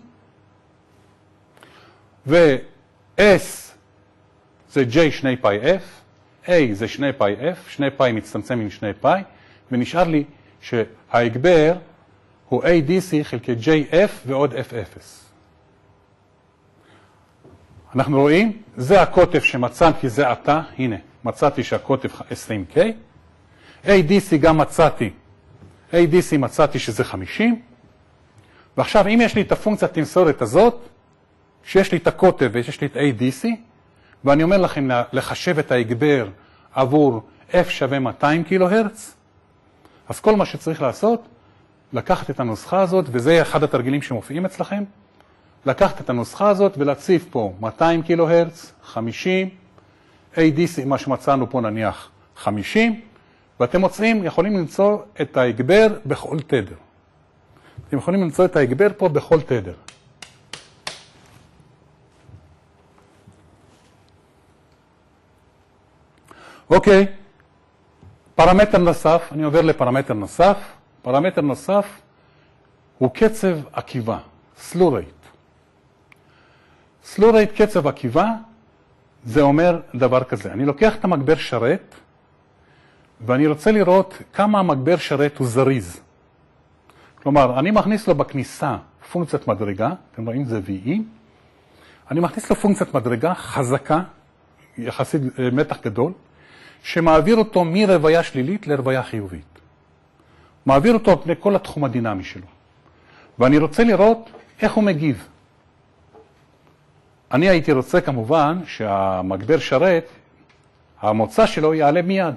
ו-s זה j שני פאי f, a זה שני פאי f, שני פאי מצטמצם עם שני פאי, ונשאר לי שההגבר הוא a די סי חלקי j f ועוד f אפס. אנחנו רואים, זה הקוטף שמצאתי, זה עתה, הנה, מצאתי שהקוטף עשרים K, a די סי גם מצאתי, a די סי מצאתי שזה חמישים, ועכשיו אם יש לי את הפונקציית תמסורת הזאת, שיש לי את הקוטף ויש לי את a די סי, ואני אומר לכם לחשב את ההגבר עבור f שווה מאתיים קילו הרץ, אז כל מה שצריך לעשות, לקחת את הנוסחה הזאת, וזה אחד התרגילים שמופיעים אצלכם, לקחת את הנוסחה הזאת ולהציב פה מאתיים קילו הרץ, חמישים, a די סי, מה שמצאנו פה נניח חמישים, ואתם מוצאים, יכולים למצוא את ההגבר בכל תדר. אתם יכולים למצוא את ההגבר פה בכל תדר. אוקיי, פרמטר נוסף, אני עובר לפרמטר נוסף. פרמטר נוסף הוא קצב עקיבה, slow rate. slow rate קצב עקיבה, זה אומר דבר כזה. אני לוקח את המגבר שרת, ואני רוצה לראות כמה המגבר שרת הוא זריז. כלומר, אני מכניס לו בכניסה פונקציית מדרגה, אתם רואים זה וי אי, אני מכניס לו פונקציית מדרגה חזקה, יחסית מתח גדול, שמעביר אותו מרוויה שלילית לרוויה חיובית. מעביר אותו לכל התחום הדינמי שלו. ואני רוצה לראות איך הוא מגיב. אני הייתי רוצה כמובן שהמגבר שרת, המוצא שלו יעלה מיד.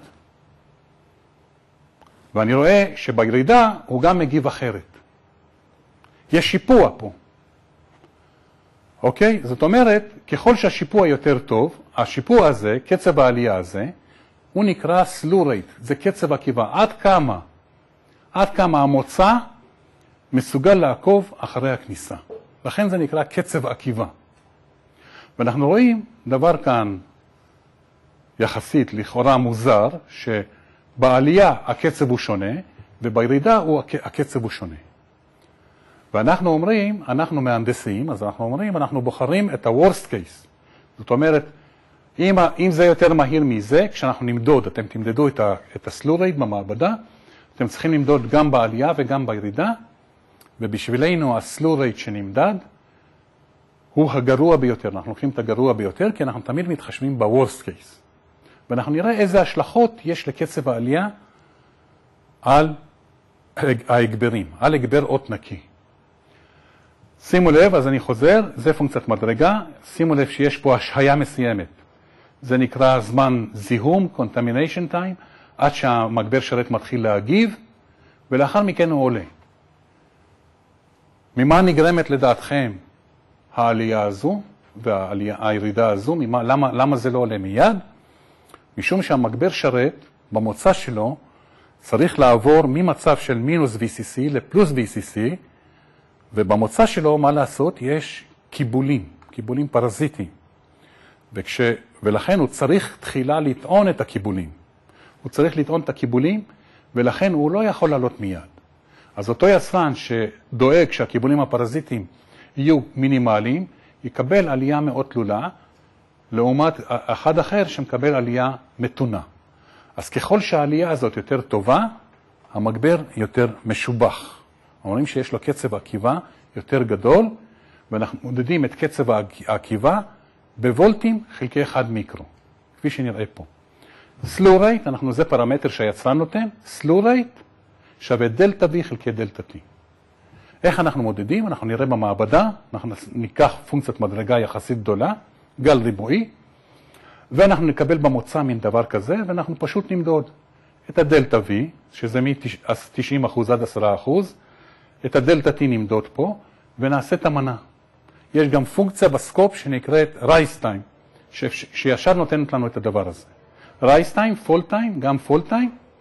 ואני רואה שבירידה הוא גם מגיב אחרת. יש שיפוע פה. אוקיי? זאת אומרת, ככל שהשיפוע יותר טוב, השיפוע הזה, קצב העלייה הזה, הוא נקרא slow rate, זה קצב עקיבה. עד כמה, עד כמה המוצא מסוגל לעקוב אחרי הכניסה. לכן זה נקרא קצב עקיבה. ואנחנו רואים דבר כאן יחסית לכאורה מוזר, שבעלייה הקצב הוא שונה, ובירידה הוא, הקצב הוא שונה. ואנחנו אומרים, אנחנו מהנדסים, אז אנחנו אומרים, אנחנו בוחרים את ה-worst case. זאת אומרת, אם, אם זה יותר מהיר מזה, כשאנחנו נמדוד, אתם תמדדו את, ה, את ה-slow rate במעבדה, אתם צריכים למדוד גם בעלייה וגם בירידה, ובשבילנו ה-slow rate שנמדד, הוא הגרוע ביותר. אנחנו לוקחים את הגרוע ביותר, כי אנחנו תמיד מתחשבים ב-worst case. ואנחנו נראה איזה השלכות יש לקצב העלייה על ההגברים, על הגבר אות נקי. שימו לב, אז אני חוזר, זה פונקציית מדרגה, שימו לב שיש פה השהיה מסוימת. זה נקרא זמן זיהום, contamination time, עד שהמגבר שרת מתחיל להגיב, ולאחר מכן הוא עולה. ממה נגרמת לדעתכם העלייה הזו, והירידה הזו, ממה, למה, למה זה לא עולה מיד? משום שהמגבר שרת, במוצא שלו, צריך לעבור ממצב של מינוס וי סי סי לפלוס וי סי סי, ובמוצא שלו, מה לעשות? יש קיבולים, קיבולים פרזיטיים. וכש, ולכן הוא צריך תחילה לטעון את הקיבולים. הוא צריך לטעון את הקיבולים, ולכן הוא לא יכול לעלות מיד. אז אותו יצרן שדואג שהקיבולים הפרזיטיים יהיו מינימליים, יקבל עלייה מאוד תלולה, לעומת אחד אחר שמקבל עלייה מתונה. אז ככל שהעלייה הזאת יותר טובה, המגבר יותר משובח. אומרים שיש לו קצב עקיבה יותר גדול, ואנחנו מודדים את קצב העקיבה בוולטים חלקי אחד מיקרו, כפי שנראה פה. slow rate, אנחנו זה פרמטר שהיצרן נותן, slow rate שווה דלטה V חלקי דלטה T. איך אנחנו מודדים? אנחנו נראה במעבדה, אנחנו ניקח פונקציית מדרגה יחסית גדולה, גל ריבועי, ואנחנו נקבל במוצא מין דבר כזה, ואנחנו פשוט נמדוד את הדלטה V, שזה מ-תשעים אחוז עד עשרה אחוז, את הדלטה T נמדוד פה, ונעשה את המנה. יש גם פונקציה בסקופ שנקראת rise time, שישר נותנת לנו את הדבר הזה. rise time, fall time, גם fall time,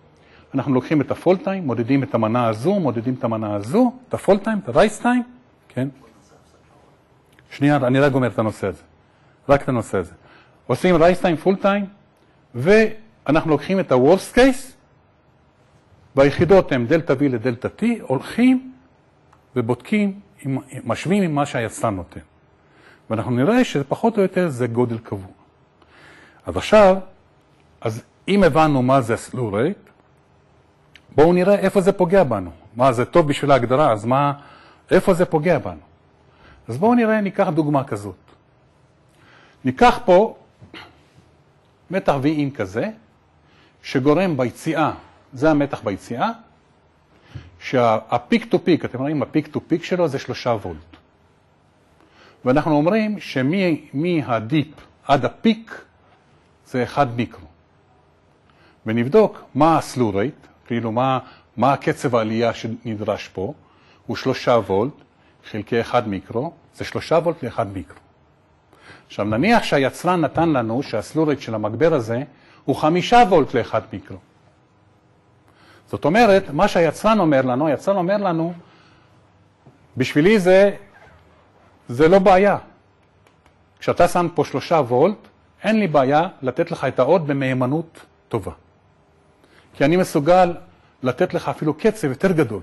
אנחנו לוקחים את הפול טיים, מודדים את המנה הזו, מודדים את המנה הזו, את הפול טיים, את הרייס טיים, כן? שנייה, אני רק גומר את הנושא הזה. רק את הנושא הזה. עושים רייס טיים, פול טיים, ואנחנו לוקחים את ה-worst case, והיחידות הן דלטה V לדלטה T, הולכים ובודקים, משווים עם מה שהיצרן נותן. ואנחנו נראה שפחות או יותר זה גודל קבוע. אז עכשיו, אז אם הבנו מה זה הסלו רייט, בואו נראה איפה זה פוגע בנו. מה, זה טוב בשביל ההגדרה, אז מה, איפה זה פוגע בנו? אז בואו נראה, ניקח דוגמה כזאת. ניקח פה מתח V-in כזה, שגורם ביציאה, זה המתח ביציאה, שהפיק טו פיק, אתם רואים, הפיק טו פיק שלו זה שלושה וולט. ואנחנו אומרים שמהדיפ עד הפיק זה אחד מיקרו. ונבדוק מה הסלו רייט, כאילו מה, מה הקצב העלייה שנדרש פה, הוא שלושה וולט, חלקי אחד מיקרו, זה שלושה וולט לאחד מיקרו. עכשיו נניח שהיצרן נתן לנו שהסלו רייט של המגבר הזה הוא חמישה וולט לאחד מיקרו. זאת אומרת, מה שהיצרן אומר לנו, היצרן אומר לנו, בשבילי זה, זה לא בעיה. כשאתה שם פה שלושה וולט, אין לי בעיה לתת לך את האות במהימנות טובה. כי אני מסוגל לתת לך אפילו קצב יותר גדול.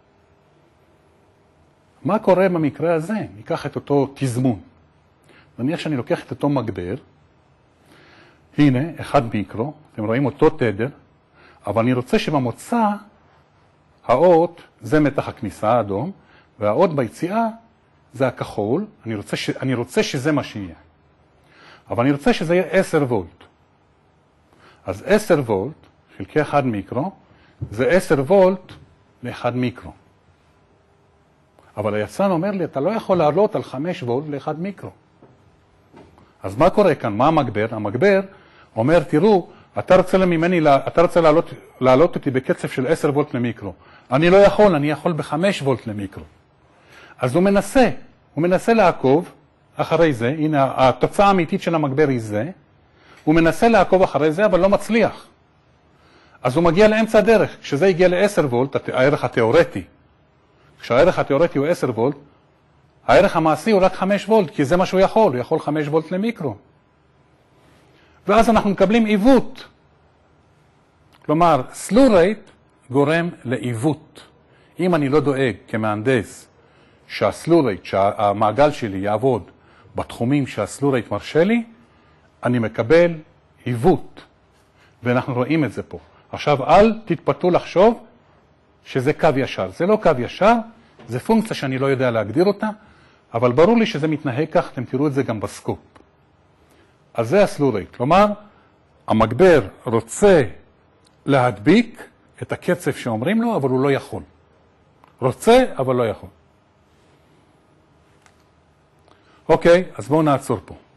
מה קורה במקרה הזה? ניקח את אותו תזמון. נניח שאני לוקח את אותו מגבר, הנה, אחד מיקרו, אתם רואים אותו תדר, אבל אני רוצה שבמוצא האות זה מתח הכניסה האדום, והאות ביציאה זה הכחול, אני רוצה, ש... אני רוצה שזה מה שיהיה. אבל אני רוצה שזה יהיה עשר וולט. אז עשר וולט, חלקי אחד מיקרו, זה עשר וולט לאחד מיקרו. אבל היצרן אומר לי, אתה לא יכול לעלות על חמש וולט לאחד מיקרו. אז מה קורה כאן? מה המגבר? המגבר אומר, תראו, אתה רוצה ממני, אתה רוצה לעלות, לעלות אותי בקצב של עשר וולט למיקרו. אני לא יכול, אני יכול ב-חמש וולט למיקרו. אז הוא מנסה, הוא מנסה לעקוב אחרי זה, הנה התוצאה האמיתית של המגבר היא זה, הוא מנסה לעקוב אחרי זה, אבל לא מצליח. אז הוא מגיע לאמצע הדרך, כשזה הגיע ל-עשר וולט, הערך התיאורטי, כשהערך התיאורטי הוא עשר וולט, הערך המעשי הוא רק חמש וולט, כי זה מה שהוא יכול, הוא יכול חמש וולט למיקרו. ואז אנחנו מקבלים עיוות. כלומר, סלו רייט גורם לעיוות. אם אני לא דואג כמהנדס שהסלו רייט, שהמעגל שלי יעבוד בתחומים שהסלו רייט מרשה לי, אני מקבל עיוות. ואנחנו רואים את זה פה. עכשיו, אל תתפתו לחשוב שזה קו ישר. זה לא קו ישר, זה פונקציה שאני לא יודע להגדיר אותה, אבל ברור לי שזה מתנהג כך, אתם תראו את זה גם בסקופ. אז זה הסלו רייט. כלומר, המגבר רוצה להדביק את הקצב שאומרים לו, אבל הוא לא יכול. רוצה, אבל לא יכול. אוקיי, אז בואו נעצור פה.